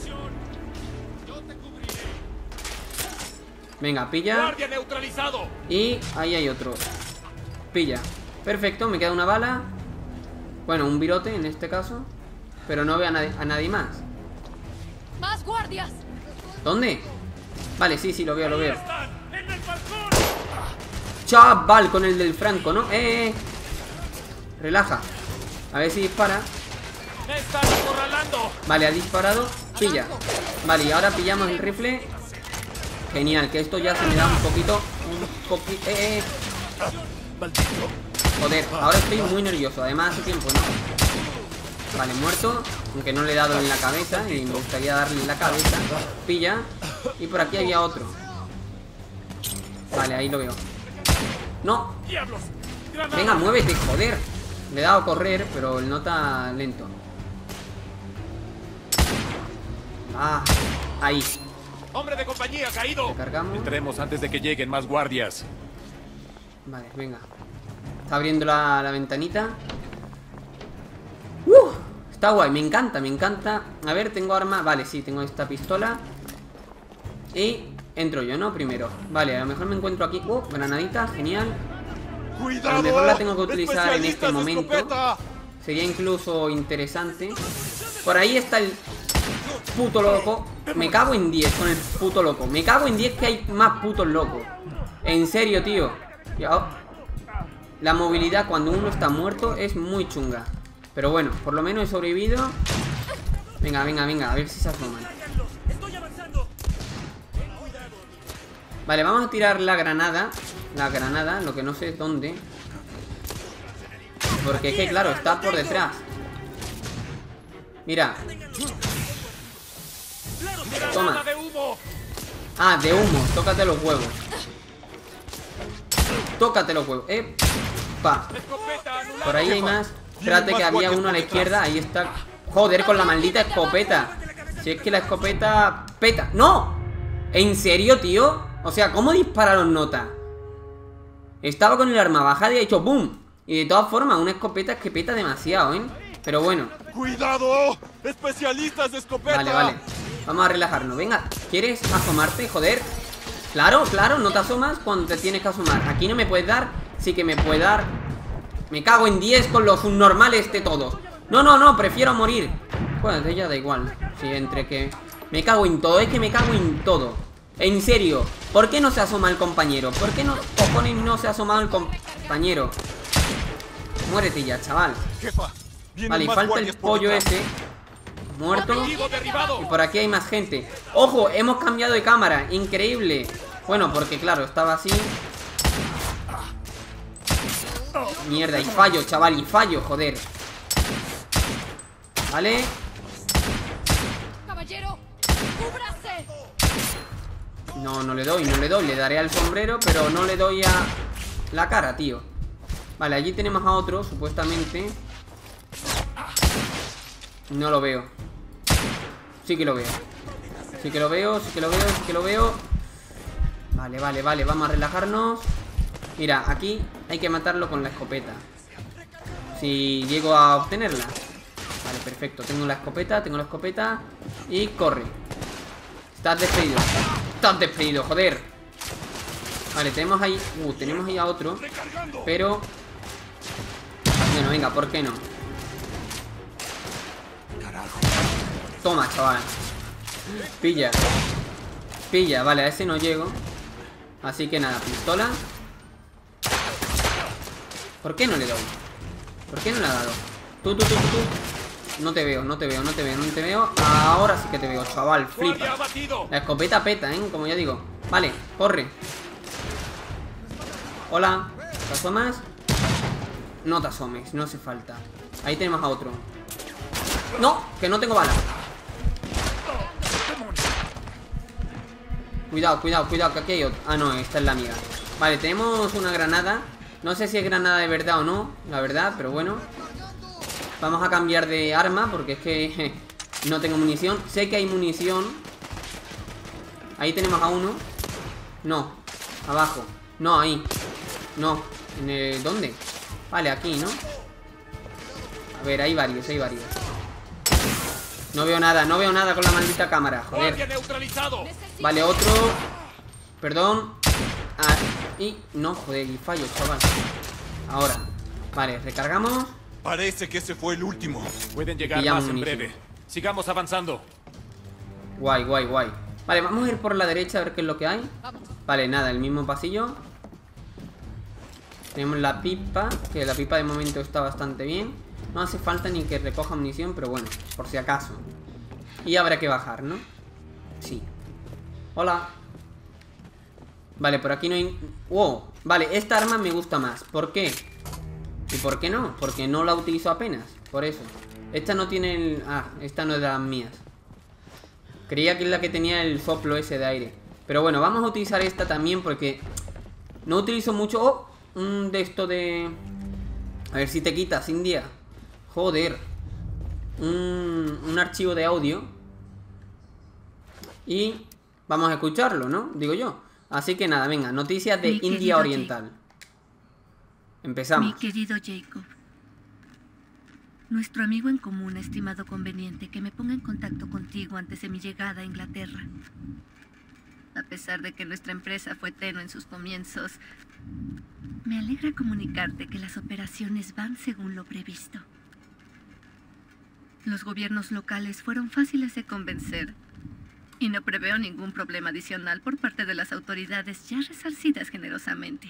Venga, pilla. ¡Guardia neutralizado! Y ahí hay otro. Pilla. Perfecto, me queda una bala. Bueno, un virote en este caso. Pero no veo a nadie más. ¡Más guardias! ¿Dónde? Vale, sí, lo veo, lo veo. ¡En el balcón! Chaval, con el del Franco, ¿no? Relaja. A ver si dispara. Vale, ha disparado. Pilla. Vale, y ahora pillamos el rifle. Genial, que esto ya se me da un poquito. Joder, ahora estoy muy nervioso. Además hace tiempo, ¿no? Vale, muerto. Aunque no le he dado en la cabeza. Y me gustaría darle en la cabeza. Pilla. Y por aquí había otro. Vale, ahí lo veo. ¡No! Venga, muévete, joder. Le he dado a correr, pero el nota lento. Ah, ahí. ¡Hombre de compañía caído! Recargamos. Entremos antes de que lleguen más guardias. Vale, venga. Está abriendo la ventanita. Está guay, me encanta, me encanta. A ver, tengo arma. Vale, sí, tengo esta pistola. Y entro yo, ¿no? Primero. Vale, a lo mejor me encuentro aquí. Granadita, genial. A lo mejor la tengo que utilizar en este momento. Sería incluso interesante. Por ahí está el puto loco. Me cago en 10 con el puto loco. Me cago en 10 que hay más putos locos. En serio, tío. La movilidad cuando uno está muerto es muy chunga. Pero bueno, por lo menos he sobrevivido. Venga, venga, venga, a ver si se asoman. Vale, vamos a tirar la granada. La granada, lo que no sé dónde. Porque es que claro, está por detrás. Mira. Toma. Ah, de humo, tócate los huevos. Tócate los huevos. Pa. Por ahí hay más. Espérate que había uno a la izquierda. Ahí está. Joder, con la maldita escopeta. Si es que la escopeta peta. ¡No! ¿En serio, tío? O sea, ¿cómo dispararon nota? Estaba con el arma bajada y ha hecho ¡boom! Y de todas formas, una escopeta es que peta demasiado, ¿eh? Pero bueno. ¡Cuidado! ¡Especialistas de escopeta! Vale, vale. Vamos a relajarnos. Venga, ¿quieres asomarte? Joder. Claro, claro, no te asomas cuando te tienes que asomar. Aquí no me puedes dar. Sí que me puede dar. Me cago en 10 con los subnormales de todos. No, no, no, prefiero morir. Pues ya da igual. Sí, entre que... Me cago en todo, es que me cago en todo. En serio, ¿por qué no se asoma el compañero? ¿Por qué no, cojones, no se ha asomado el compañero? Muérete ya, chaval. Vale, y falta el pollo ese. Muerto. Y por aquí hay más gente. ¡Ojo! Hemos cambiado de cámara. Increíble. Bueno, porque claro, estaba así. Mierda, y fallo, chaval, y fallo, joder. Vale. Caballero, cúbrase. No, no le doy, no le doy. Le daré al sombrero, pero no le doy a la cara, tío. Vale, allí tenemos a otro, supuestamente. No lo veo. Sí que lo veo. Sí que lo veo, sí que lo veo, sí que lo veo. Vale, vale, vale, vamos a relajarnos. Mira, aquí hay que matarlo con la escopeta. Si llego a obtenerla. Vale, perfecto, tengo la escopeta y corre. Estás despedido. Estás despedido, joder. Vale, tenemos ahí a otro. Pero bueno, venga, ¿por qué no? Toma, chaval. Pilla. Pilla, vale, a ese no llego. Así que nada, pistola. ¿Por qué no le doy? ¿Por qué no le ha dado? Tú. No te veo, no te veo, no te veo, no te veo. Ahora sí que te veo, chaval, flipa. La escopeta peta, como ya digo. Vale, corre. Hola, ¿te asomas? No te asomes, no hace falta. Ahí tenemos a otro. No, que no tengo bala. Cuidado, cuidado, cuidado, que aquí hay otro. Ah, no, esta es la amiga. Vale, tenemos una granada. No sé si es granada de verdad o no, la verdad, pero bueno. Vamos a cambiar de arma porque es que no tengo munición. Sé que hay munición. Ahí tenemos a uno. No, abajo. No, ahí. No, en el... ¿dónde? Vale, aquí, ¿no? A ver, hay varios, hay varios. No veo nada con la maldita cámara, joder. Vale, otro. Perdón. Ah, y... no, joder, y fallo, chaval. Ahora. Vale, recargamos. Parece que ese fue el último. Pueden llegar más en breve. Sigamos avanzando. Guay, guay, guay. Vale, vamos a ir por la derecha a ver qué es lo que hay. Vale, nada, el mismo pasillo. Tenemos la pipa, que la pipa de momento está bastante bien. No hace falta ni que recoja munición, pero bueno, por si acaso. Y habrá que bajar, ¿no? Sí. Hola. Vale, por aquí no hay... ¡Wow! Vale, esta arma me gusta más. ¿Por qué? ¿Y por qué no? Porque no la utilizo apenas. Por eso. Esta no tiene el... Ah, esta no es de las mías. Creía que es la que tenía el soplo ese de aire. Pero bueno, vamos a utilizar esta también porque... No utilizo mucho... ¡Oh! Un de esto de... A ver si te quitas, India. Joder. Un archivo de audio. Y... Vamos a escucharlo, ¿no? Digo yo. Así que nada, venga, noticias de India Oriental. Empezamos. Mi querido Jacob, nuestro amigo en común ha estimado conveniente que me ponga en contacto contigo antes de mi llegada a Inglaterra. A pesar de que nuestra empresa fue tenue en sus comienzos, me alegra comunicarte que las operaciones van según lo previsto. Los gobiernos locales fueron fáciles de convencer. Y no preveo ningún problema adicional por parte de las autoridades ya resarcidas generosamente.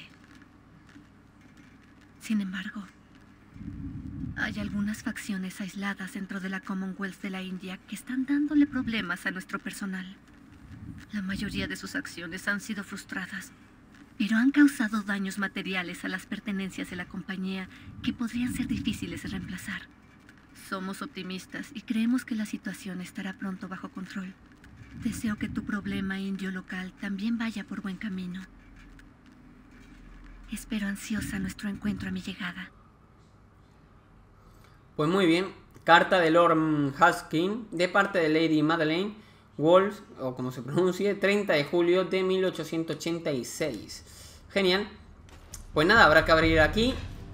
Sin embargo, hay algunas facciones aisladas dentro de la Commonwealth de la India que están dándole problemas a nuestro personal. La mayoría de sus acciones han sido frustradas, pero han causado daños materiales a las pertenencias de la compañía que podrían ser difíciles de reemplazar. Somos optimistas y creemos que la situación estará pronto bajo control. Deseo que tu problema indio local también vaya por buen camino. Espero ansiosa nuestro encuentro a mi llegada. Pues muy bien. Carta de Lord Huskin de parte de Lady Madeleine Wolf, o como se pronuncie, 30 de julio de 1886. Genial. Pues nada, habrá que abrir aquí.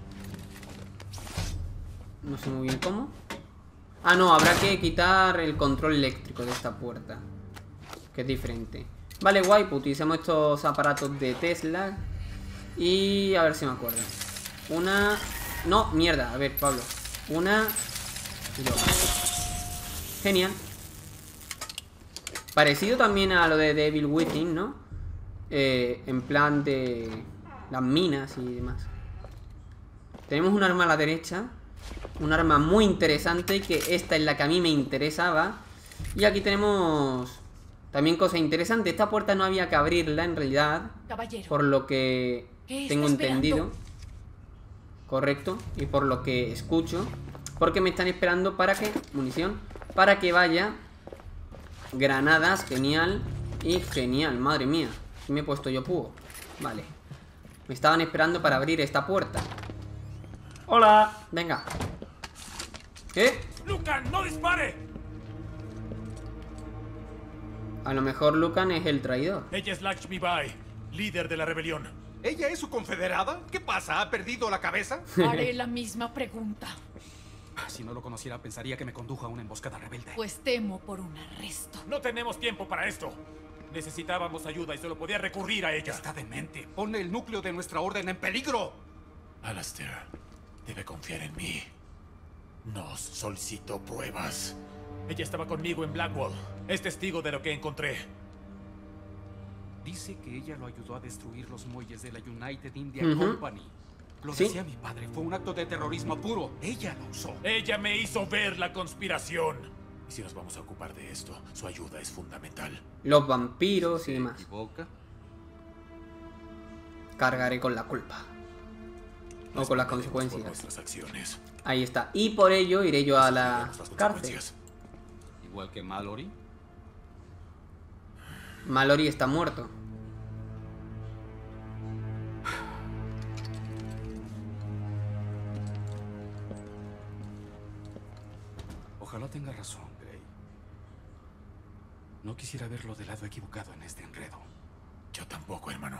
No sé muy bien cómo. Ah, no, habrá que quitar el control eléctrico de esta puerta, que es diferente. Vale, guay, pues utilizamos estos aparatos de Tesla. Y a ver si me acuerdo. Una... No, mierda, a ver, Pablo. Una y dos. Genial. Parecido también a lo de Devil Within, ¿no? En plan de las minas y demás. Tenemos un arma a la derecha. Un arma muy interesante, que esta es la que a mí me interesaba. Y aquí tenemos también cosas interesantes. Esta puerta no había que abrirla en realidad, caballero, por lo que tengo entendido. Correcto. Y por lo que escucho. Porque me están esperando para que... Munición. Para que vaya granadas. Genial. Y genial, madre mía. ¿Qué me he puesto yo púo? Vale. Me estaban esperando para abrir esta puerta. Hola. Venga. ¿Qué? ¡Lucan, no dispare! A lo mejor Lucan es el traidor. Ella es Lakshmi Bai, líder de la rebelión. ¿Ella es su confederada? ¿Qué pasa? ¿Ha perdido la cabeza? Haré la misma pregunta. Si no lo conociera, pensaría que me condujo a una emboscada rebelde. Pues temo por un arresto. No tenemos tiempo para esto. Necesitábamos ayuda y solo podía recurrir a ella. Está demente. Pone el núcleo de nuestra orden en peligro. Alastair, debe confiar en mí. No solicito pruebas. Ella estaba conmigo en Blackwall. Es testigo de lo que encontré. Dice que ella lo ayudó a destruir los muelles de la United India Company. Lo decía mi padre, fue un acto de terrorismo puro. Ella lo usó. Ella me hizo ver la conspiración. Y si nos vamos a ocupar de esto, su ayuda es fundamental. Los vampiros y demás. ¿Equivoca? Cargaré con la culpa. O con las consecuencias. Nuestras acciones. Ahí está. Y por ello iré yo a la cárcel. Igual que Mallory. Mallory está muerto. Ojalá tenga razón, Gray. No quisiera verlo del lado equivocado en este enredo. Yo tampoco, hermano.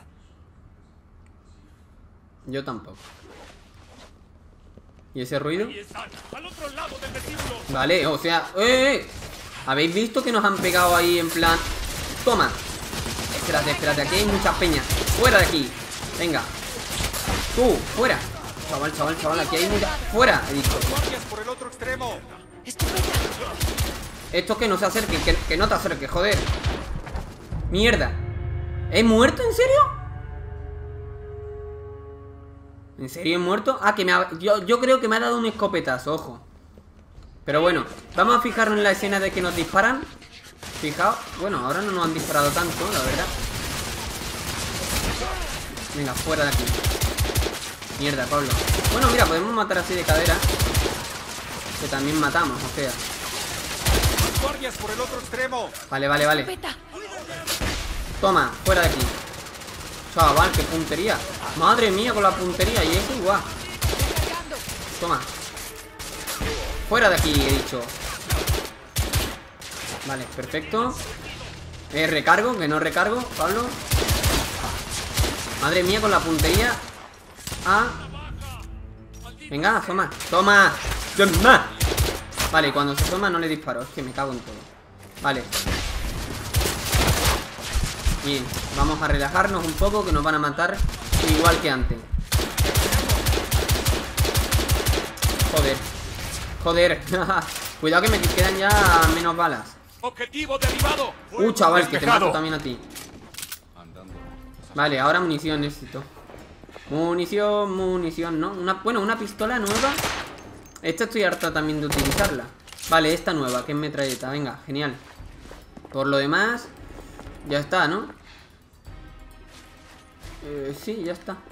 Yo tampoco. ¿Y ese ruido? Ahí están, al otro lado del vestíbulo. Vale, o sea... ¡Eh! ¿Habéis visto que nos han pegado ahí en plan... Toma. Espérate, espérate, aquí hay muchas peñas. Fuera de aquí. Venga. Tú, fuera. Chaval, chaval, chaval, aquí hay muchas... Fuera, he dicho. Por el otro extremo. Esto que no se acerque, que no te acerques, joder. Mierda. ¿He muerto, en serio? ¿En serio he muerto? Ah, que yo creo que me ha dado un escopetazo, ojo. Pero bueno, vamos a fijarnos en la escena de que nos disparan. Fijaos, bueno, ahora no nos han disparado tanto, la verdad. Venga, fuera de aquí. Mierda, Pablo. Bueno, mira, podemos matar así de cadera. Que también matamos, o sea. Guardias por el otro extremo. Vale, vale, vale. Toma, fuera de aquí. Chaval, qué puntería. Madre mía con la puntería. Y eso igual. Toma. Fuera de aquí, he dicho. Vale, perfecto. Recargo, que no recargo, Pablo. Madre mía con la puntería. Ah. Venga, toma. Toma. Toma. Vale, cuando se toma no le disparo. Es que me cago en todo. Vale. Bien, vamos a relajarnos un poco, que nos van a matar igual que antes. Joder. Joder. Cuidado que me quedan ya menos balas. Objetivo derribado. Chaval, que te mato también a ti. Vale, ahora munición necesito. Munición, ¿no? Bueno, una pistola nueva. Esta estoy harta también de utilizarla. Vale, esta nueva, que es metralleta. Venga, genial. Por lo demás, ya está, ¿no? Sí, ya está.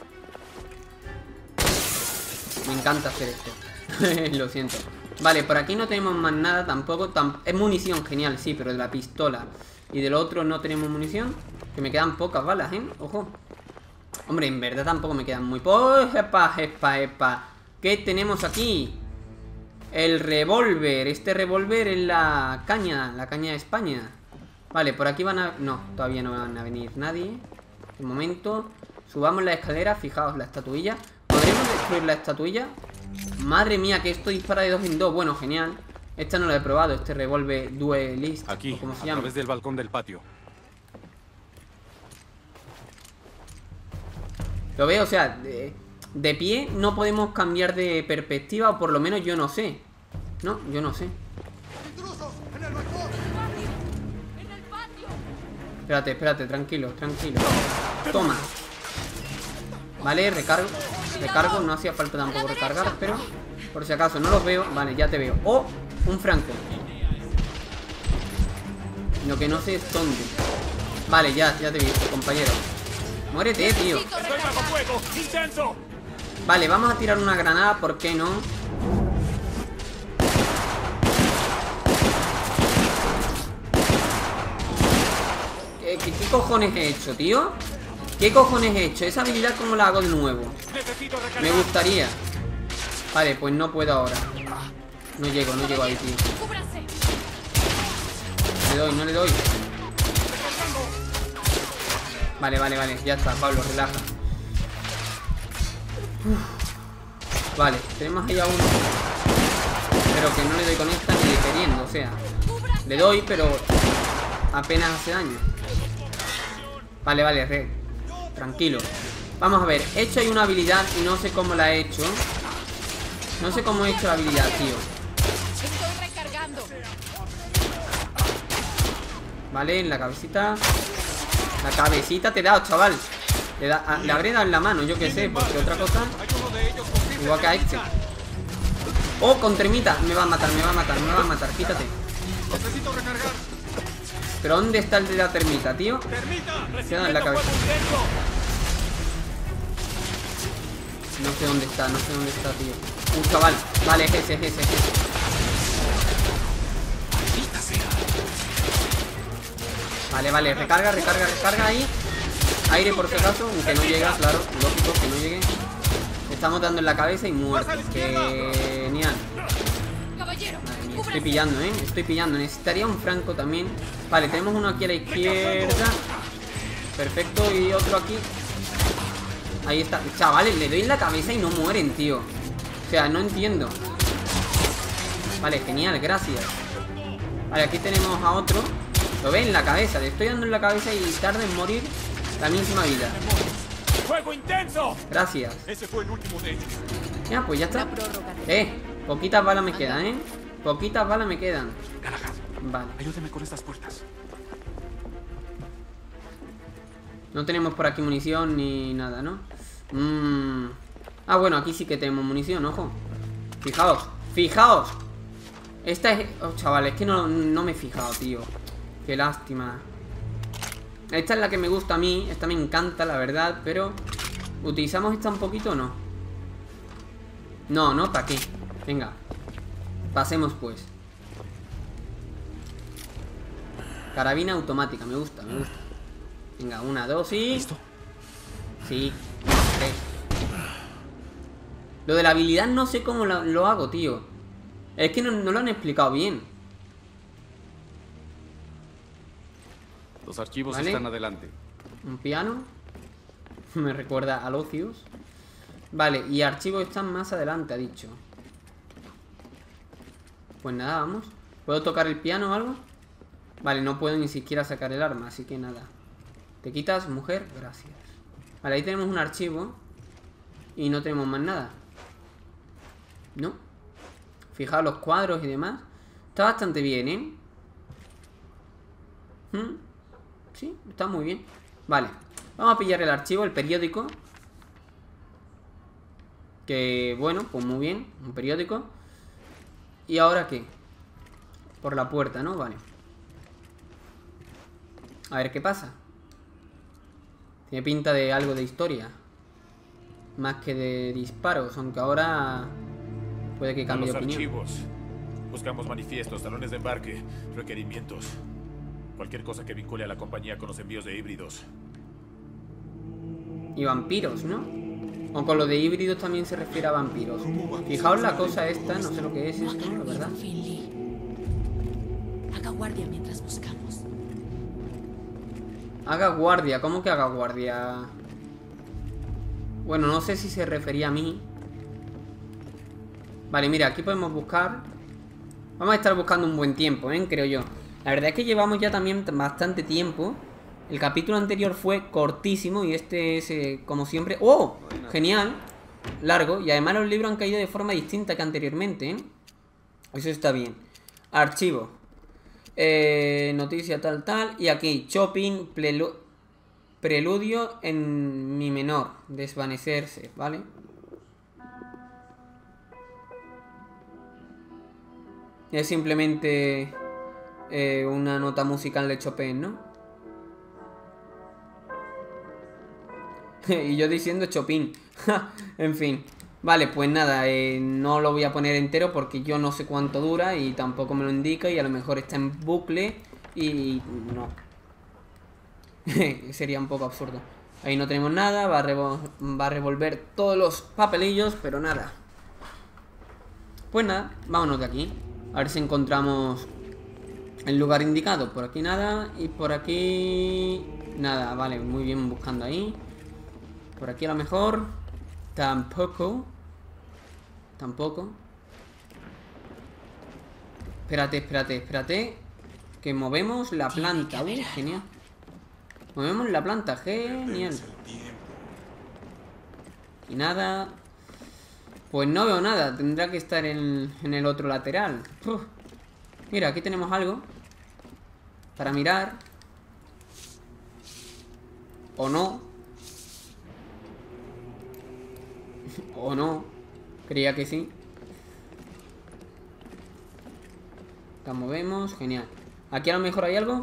Me encanta hacer esto. Lo siento. Vale, por aquí no tenemos más nada tampoco. Es munición, genial, sí, pero de la pistola y del otro no tenemos munición. Que me quedan pocas balas, ¿eh? Ojo. Hombre, en verdad tampoco me quedan muy pocas. Epa. ¿Qué tenemos aquí? El revólver. Este revólver es la caña de España. Vale, por aquí van a... No, todavía no van a venir nadie. De momento. Subamos la escalera. Fijaos la estatuilla. ¿Podremos destruir la estatuilla? Madre mía, que esto dispara de 2 en 2. Bueno, genial. Esta no lo he probado, este revólver Duelist. Aquí, ¿cómo se a llama? través del balcón del patio. Lo veo, o sea, de pie no podemos cambiar de perspectiva, o por lo menos yo no sé. No, yo no sé. Espérate, tranquilo. Toma. Vale, recargo, no hacía falta tampoco recargar, pero por si acaso no los veo. Vale, ya te veo. ¡Oh! Un franco. Lo que no sé es dónde. Vale, ya te vi, compañero. Muérete, tío. Vale, vamos a tirar una granada, ¿por qué no? ¿Qué cojones he hecho, tío? ¿Qué cojones he hecho? Esa habilidad, ¿cómo la hago de nuevo? Me gustaría. Vale, pues no puedo ahora. No llego ahí, tío. No le doy. Vale, ya está, Pablo, relaja. Vale, tenemos ahí a uno. Pero que no le doy con esta ni de queriendo, o sea. Le doy, pero apenas hace daño. Vale, tranquilo. Vamos a ver, he hecho ahí una habilidad y no sé cómo la he hecho. No sé cómo he hecho la habilidad, tío. Vale, en la cabecita. La cabecita te he dado, chaval. Le habré dado en la mano, yo qué sé, porque otra cosa. Igual que a este. Oh, con termita. Me va a matar, quítate. Necesito recargar. Pero ¿dónde está el de la termita, tío? Se da en la cabeza. No sé dónde está, tío. Chaval. Vale, es ese. Vale, recarga ahí. Aire por si acaso, aunque no llega, claro, lógico que no llegue. Estamos dando en la cabeza y muerto. Genial. Madre mía, estoy pillando, necesitaría un franco también. Vale, tenemos uno aquí a la izquierda. Perfecto, y otro aquí. Ahí está, chavales, le doy en la cabeza y no mueren, tío. O sea, no entiendo. Vale, genial, gracias. Vale, aquí tenemos a otro. Lo ve en la cabeza, le estoy dando en la cabeza y tarda en morir la misma vida. ¡Fuego intenso! Gracias. Ese fue el último de ellos. Ya, pues ya está. Poquitas balas me quedan, Poquitas balas me quedan. Vale. Ayúdeme con estas puertas. No tenemos por aquí munición ni nada, ¿no? Ah, bueno, aquí sí que tenemos munición, ojo. Fijaos, fijaos. Esta es... Oh, chavales, es que no me he fijado, tío. Qué lástima. Esta es la que me gusta a mí. Esta me encanta, la verdad, pero... ¿Utilizamos esta un poquito o no? No, no, ¿para qué? Venga. Pasemos, pues. Carabina automática, me gusta, me gusta. Venga, 1, 2 y... ¿Listo? Sí, 3. Lo de la habilidad no sé cómo lo hago, tío. Es que no lo han explicado bien. Los archivos ¿Vale? están adelante. Un piano. Me recuerda al Ocius. Vale, y archivos están más adelante, ha dicho. Pues nada, vamos. ¿Puedo tocar el piano o algo? Vale, no puedo ni siquiera sacar el arma, así que nada. ¿Te quitas, mujer? Gracias. Vale, ahí tenemos un archivo. Y no tenemos más nada. No. Fijaos los cuadros y demás. Está bastante bien, ¿eh? Sí, está muy bien. Vale, vamos a pillar el archivo, el periódico. Que bueno, pues muy bien. Un periódico. ¿Y ahora qué? Por la puerta, ¿no? Vale. A ver qué pasa. Tiene pinta de algo de historia. Más que de disparos. Aunque ahora puede que cambie de opinión. Archivos. Buscamos manifiestos, talones de embarque, requerimientos. Cualquier cosa que vincule a la compañía con los envíos de híbridos. Y vampiros, ¿no? O con lo de híbridos también se refiere a vampiros. Fijaos la cosa esta, no sé lo que es esto, la verdad. Haga guardia mientras buscamos. Haga guardia, ¿cómo que haga guardia? Bueno, no sé si se refería a mí. Vale, mira, aquí podemos buscar. Vamos a estar buscando un buen tiempo, creo yo. La verdad es que llevamos ya también bastante tiempo. El capítulo anterior fue cortísimo y este es, como siempre... ¡Oh! Genial. Largo. Y además los libros han caído de forma distinta que anteriormente, Eso está bien. Archivo. Noticia tal. Y aquí, Chopin, preludio en mi menor. Desvanecerse, ¿vale? Es simplemente una nota musical de Chopin, ¿no? Y yo diciendo Chopin. En fin. Vale, pues nada, no lo voy a poner entero porque yo no sé cuánto dura y tampoco me lo indica y a lo mejor está en bucle y no. Sería un poco absurdo. Ahí no tenemos nada, va a revolver todos los papelillos, pero nada. Pues nada, vámonos de aquí. A ver si encontramos el lugar indicado. Por aquí nada y por aquí nada, vale, muy bien buscando ahí. Por aquí a lo mejor tampoco. Espérate. Que movemos la planta. Genial. Movemos la planta, genial. Y nada. Pues no veo nada. Tendrá que estar en el otro lateral. Mira, aquí tenemos algo para mirar. O no. O no. Creía que sí. La movemos, genial. Aquí a lo mejor hay algo.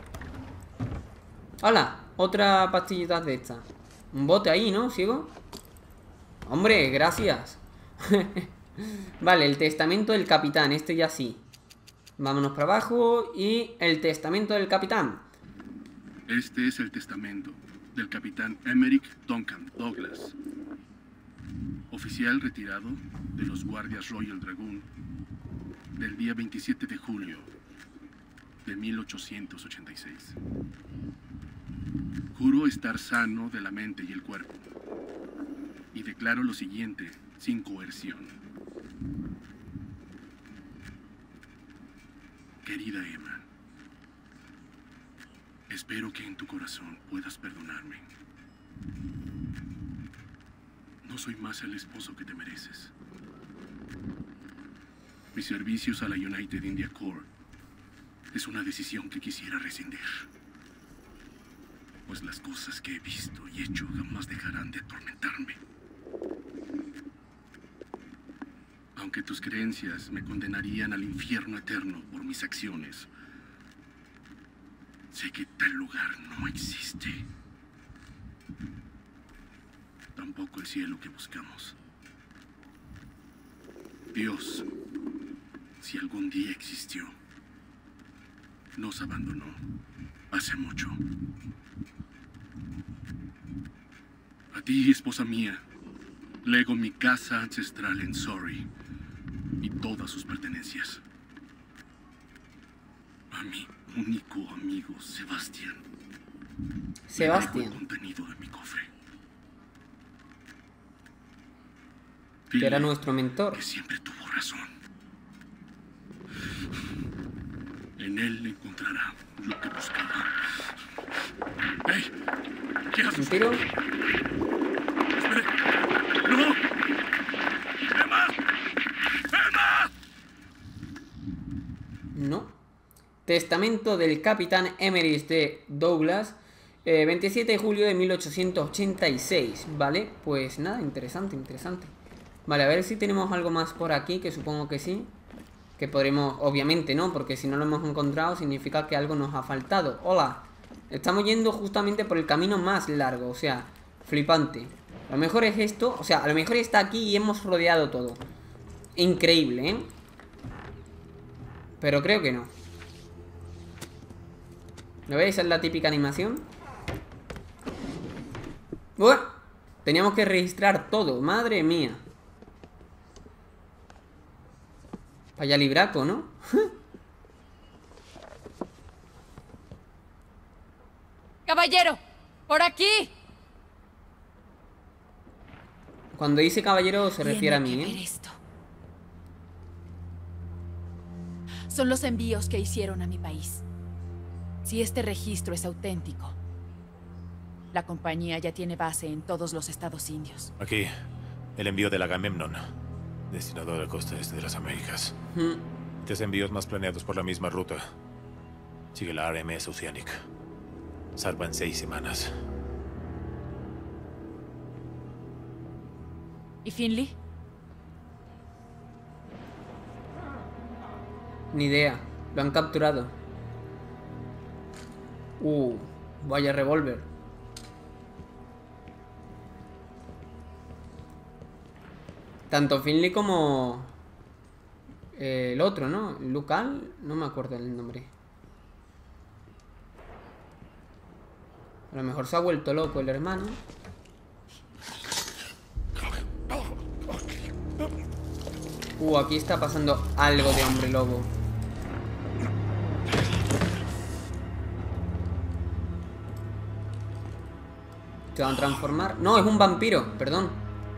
¡Hala! Otra pastillita de esta. Un bote ahí, ¿no, ciego? Hombre, gracias. Vale, el testamento del capitán. Este ya sí. Vámonos para abajo. Y el testamento del capitán. Este es el testamento del capitán Emerick Duncan Douglas, oficial retirado de los Guardias Royal Dragoon, del día 27 de julio de 1886. Juro estar sano de la mente y el cuerpo, y declaro lo siguiente sin coerción. Querida Emma, espero que en tu corazón puedas perdonarme. No soy más el esposo que te mereces. Mis servicios a la United India Corps es una decisión que quisiera rescindir. Pues las cosas que he visto y hecho jamás dejarán de atormentarme. Aunque tus creencias me condenarían al infierno eterno por mis acciones, sé que tal lugar no existe. Tampoco el cielo que buscamos. Dios, si algún día existió, nos abandonó hace mucho. A ti, esposa mía, lego mi casa ancestral en Surrey y todas sus pertenencias. A mi único amigo, Sebastián. Sebastián. El contenido de mi cofre. Que era nuestro mentor. Que siempre tuvo razón. En él encontrará lo que buscaba. ¡Hey! ¿Qué haces? ¿Un tiro? ¡Espere! ¡No! ¡Emma! ¡Emma! No. Testamento del capitán Emerich de Douglas. 27 de julio de 1886. Vale, pues nada, interesante, interesante. Vale, a ver si tenemos algo más por aquí, que supongo que sí. Que podremos, obviamente no, porque si no lo hemos encontrado significa que algo nos ha faltado. Hola, estamos yendo justamente por el camino más largo, o sea, flipante. A lo mejor es esto, o sea, a lo mejor está aquí y hemos rodeado todo. Increíble, ¿eh? Pero creo que no. ¿Lo veis? Es la típica animación. Bueno, teníamos que registrar todo, madre mía. Vaya libraco, ¿no? ¡Caballero! ¡Por aquí! Cuando dice caballero se refiere a mí, ¿eh? Esto. Son los envíos que hicieron a mi país. Si este registro es auténtico, la compañía ya tiene base en todos los estados indios. Aquí, el envío del Agamemnon, destinado a la costa este de las Américas. 3 envíos más planeados por la misma ruta. Sigue la RMS Oceanic. Salvan 6 semanas. ¿Y Finley? Ni idea. Lo han capturado. Vaya revólver. Tanto Finley como el otro, ¿no? Lucal, no me acuerdo el nombre. A lo mejor se ha vuelto loco el hermano. Aquí está pasando algo de hombre lobo. ¿Se van a transformar? No, es un vampiro, perdón.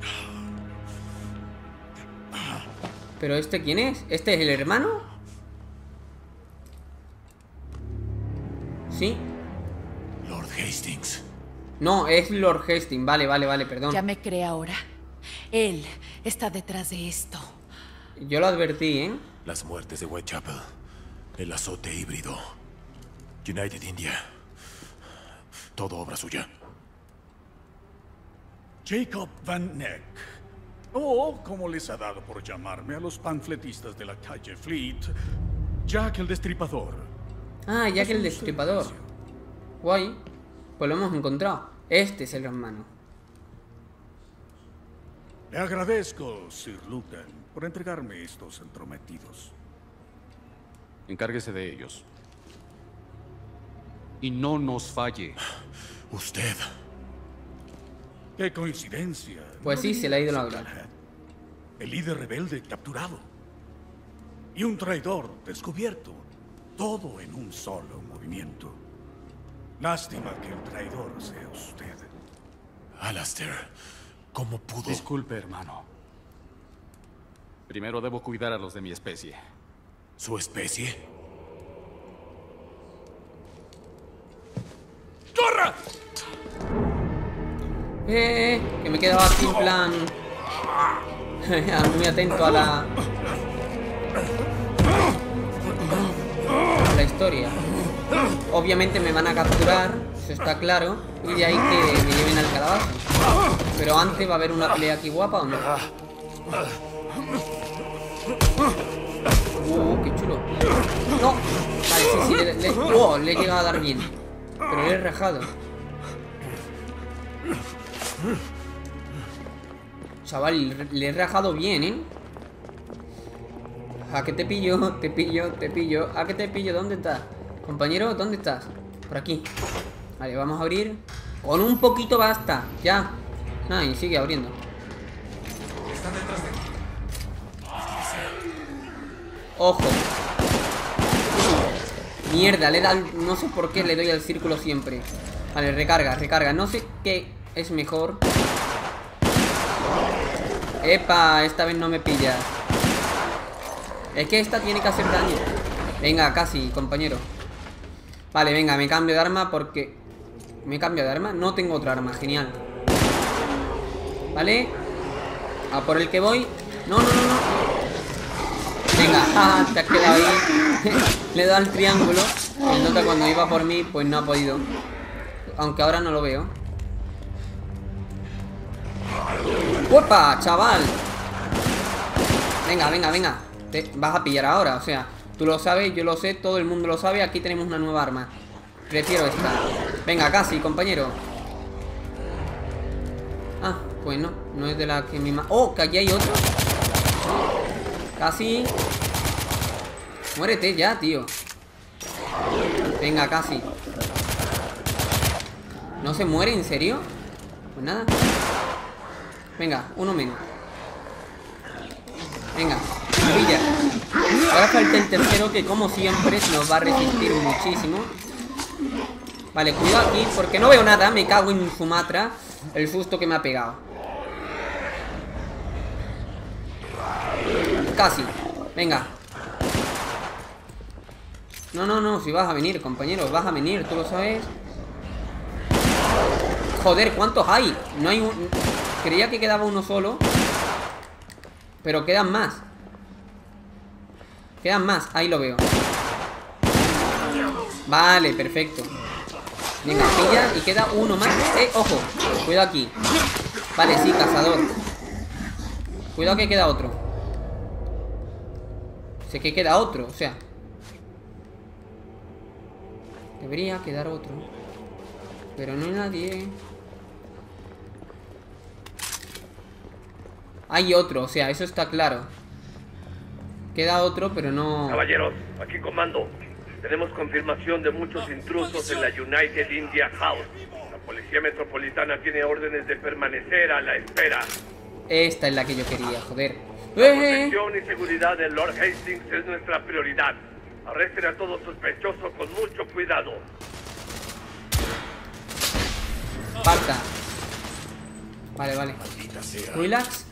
¿Pero este quién es? ¿Este es el hermano? ¿Sí? Lord Hastings. No, es Lord Hastings. Vale, perdón. Ya me cree ahora. Él está detrás de esto. Yo lo advertí, ¿eh? Las muertes de Whitechapel. El azote híbrido. United India. Todo obra suya. Jacob Van Neck. O, como les ha dado por llamarme a los panfletistas de la calle Fleet, Jack el Destripador. Ah, Jack el Destripador. Guay. Pues lo hemos encontrado. Este es el hermano. Le agradezco, Sir Lucan, por entregarme estos entrometidos. Encárguese de ellos. Y no nos falle. Usted. ¡Qué coincidencia! Pues sí, se le ha ido la olla. El líder rebelde capturado. Y un traidor descubierto. Todo en un solo movimiento. Lástima que el traidor sea usted. Alastair, ¿cómo pudo? Disculpe, hermano. Primero debo cuidar a los de mi especie. ¿Su especie? ¡Corra! Que me he quedado aquí en plan... muy atento a la historia. Obviamente me van a capturar, eso está claro, y de ahí que me lleven al calabazo. Pero antes va a haber una pelea aquí guapa, ¿o no? qué chulo. No. Vale, sí, le he llegado a dar bien. Pero le he rajado. Chaval, le he rajado bien, ¿eh? ¿A qué te pillo? Te pillo. ¿A qué te pillo? ¿Dónde estás? Compañero, ¿dónde estás? Por aquí. Vale, vamos a abrir. Con un poquito basta. Ya. Nada, y sigue abriendo. Están detrás de ti. Ojo. Mierda, le he dado... No sé por qué le doy al círculo siempre. Vale, recarga. No sé qué es mejor. Epa, esta vez no me pilla. Es que esta tiene que hacer daño. Venga, casi, compañero. Vale, venga, me cambio de arma porque... ¿Me cambio de arma? No tengo otra arma, genial. Vale. A por el que voy. No. Venga, te has quedado ahí. Le he dado al triángulo. El nota cuando iba por mí, pues no ha podido. Aunque ahora no lo veo. ¡Uepa, chaval! Venga. Te vas a pillar ahora, o sea, tú lo sabes, yo lo sé, todo el mundo lo sabe. Aquí tenemos una nueva arma. Prefiero esta. Venga, casi, compañero. Ah, pues no es de la que mi... ¡Oh, que allí hay otro! Casi. Muérete ya, tío. Venga, casi. ¿No se muere, en serio? Pues nada. Venga, uno menos. Venga, pilla. Ahora falta el tercero, que como siempre nos va a resistir muchísimo. Vale, cuidado aquí, porque no veo nada. Me cago en Sumatra. El susto que me ha pegado. Casi. Venga. No, si vas a venir, compañeros. Vas a venir, tú lo sabes. Joder, ¿cuántos hay? No hay un... Creía que quedaba uno solo. Pero quedan más. Ahí lo veo. Vale, perfecto. Venga, pilla y queda uno más. Ojo, cuidado aquí. Vale, sí, cazador. Cuidado que queda otro. Sé que queda otro, o sea. Debería quedar otro. Pero no hay nadie. Hay otro, o sea, eso está claro. Queda otro, pero no... Caballeros, aquí comando. Tenemos confirmación de muchos intrusos en la United India House. La policía metropolitana tiene órdenes de permanecer a la espera. Esta es la que yo quería, joder. La protección y seguridad de Lord Hastings es nuestra prioridad. Arresten a todo sospechoso con mucho cuidado. Parta. Vale. Relax.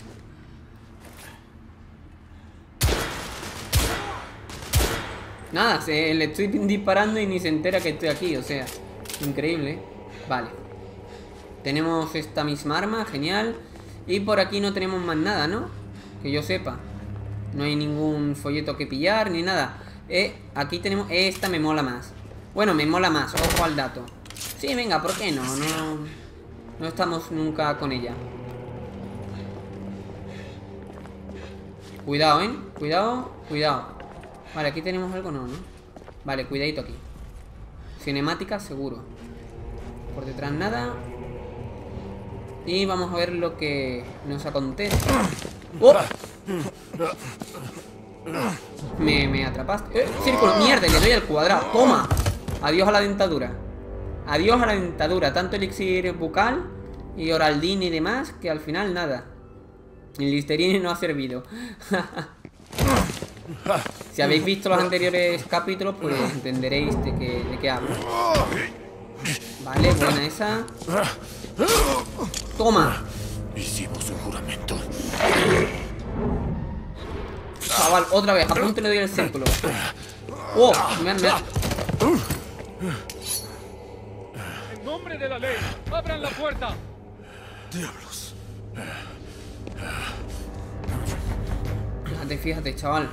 Nada, le estoy disparando y ni se entera que estoy aquí, o sea, increíble. Vale. Tenemos esta misma arma, genial. Y por aquí no tenemos más nada, ¿no? Que yo sepa. No hay ningún folleto que pillar, ni nada. Aquí tenemos... Esta me mola más. Bueno, me mola más, ojo al dato. Sí, venga, ¿por qué no? No estamos nunca con ella. Cuidado, ¿eh? Cuidado. Vale, aquí tenemos algo, no. Vale, cuidadito aquí. Cinemática, seguro. Por detrás nada. Y vamos a ver lo que nos acontece. ¡Oh! Me atrapaste. Círculo, mierda, le doy al cuadrado. Toma. Adiós a la dentadura. Tanto elixir bucal y oraldín y demás, que al final nada. El Listerine no ha servido. Si habéis visto los anteriores capítulos, pues entenderéis de qué hablo. Vale, buena esa. Toma. Hicimos un juramento. Chaval, otra vez, a punto le doy el círculo. ¡Oh! En nombre de la ley, abran la puerta. Diablos. Fíjate, chaval.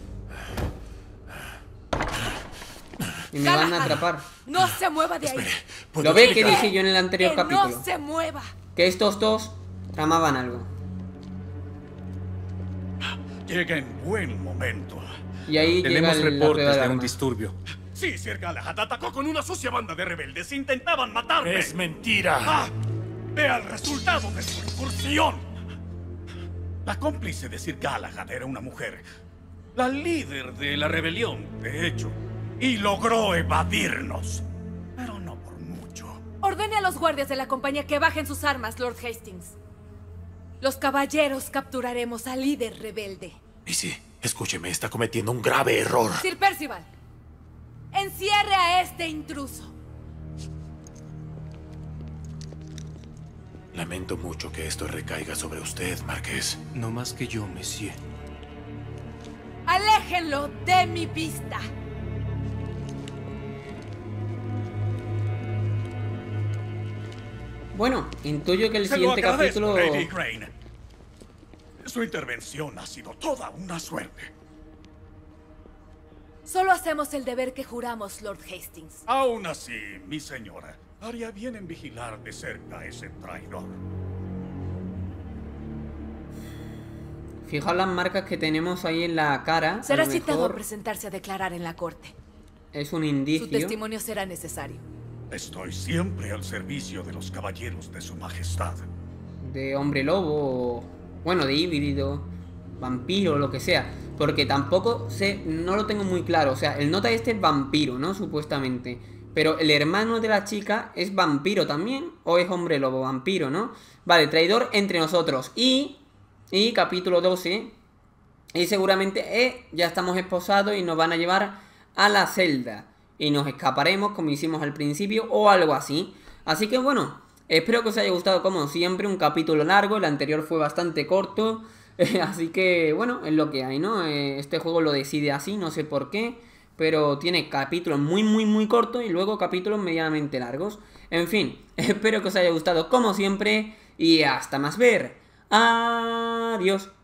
Y me van a atrapar. No se mueva de ahí. Lo ve que dije yo en el anterior capítulo. No se mueva. Que estos dos tramaban algo. Llega en buen momento. Y ahí tenemos llega reportes de un disturbio. Sí, Sir Galahad atacó con una sucia banda de rebeldes. Intentaban matarme. ¡Es mentira! ¡Ah! Vea el resultado de su incursión. La cómplice de Sir Galahad era una mujer. La líder de la rebelión, de hecho. Y logró evadirnos. Pero no por mucho. Ordene a los guardias de la compañía que bajen sus armas, Lord Hastings. Los caballeros capturaremos al líder rebelde. Missy, escúcheme, está cometiendo un grave error. Sir Percival, encierre a este intruso. Lamento mucho que esto recaiga sobre usted, Marqués. No más que yo, Monsieur. ¡Aléjenlo de mi vista! Bueno, intuyo que el Se siguiente lo agradezco, capítulo... Lady Crane. Su intervención ha sido toda una suerte. Solo hacemos el deber que juramos, Lord Hastings. Aún así, mi señora, haría bien en vigilar de cerca a ese traidor. Fijaos las marcas que tenemos ahí en la cara. Será a lo citado a mejor presentarse a declarar en la corte. es un indicio. Su testimonio será necesario. Estoy siempre al servicio de los caballeros de su majestad. De hombre lobo, bueno, de híbrido, vampiro, lo que sea. Porque tampoco sé, no lo tengo muy claro. O sea, el nota este es vampiro, ¿no? Supuestamente. Pero el hermano de la chica es vampiro también. O es hombre lobo, vampiro, ¿no? Vale, traidor entre nosotros. Y capítulo 12. Y seguramente ya estamos esposados y nos van a llevar a la celda. Y nos escaparemos como hicimos al principio o algo así. Así que bueno, espero que os haya gustado como siempre. Un capítulo largo, el anterior fue bastante corto. Así que bueno, es lo que hay, ¿no? Este juego lo decide así, no sé por qué. Pero tiene capítulos muy cortos y luego capítulos medianamente largos. En fin, espero que os haya gustado como siempre. Y hasta más ver. Adiós.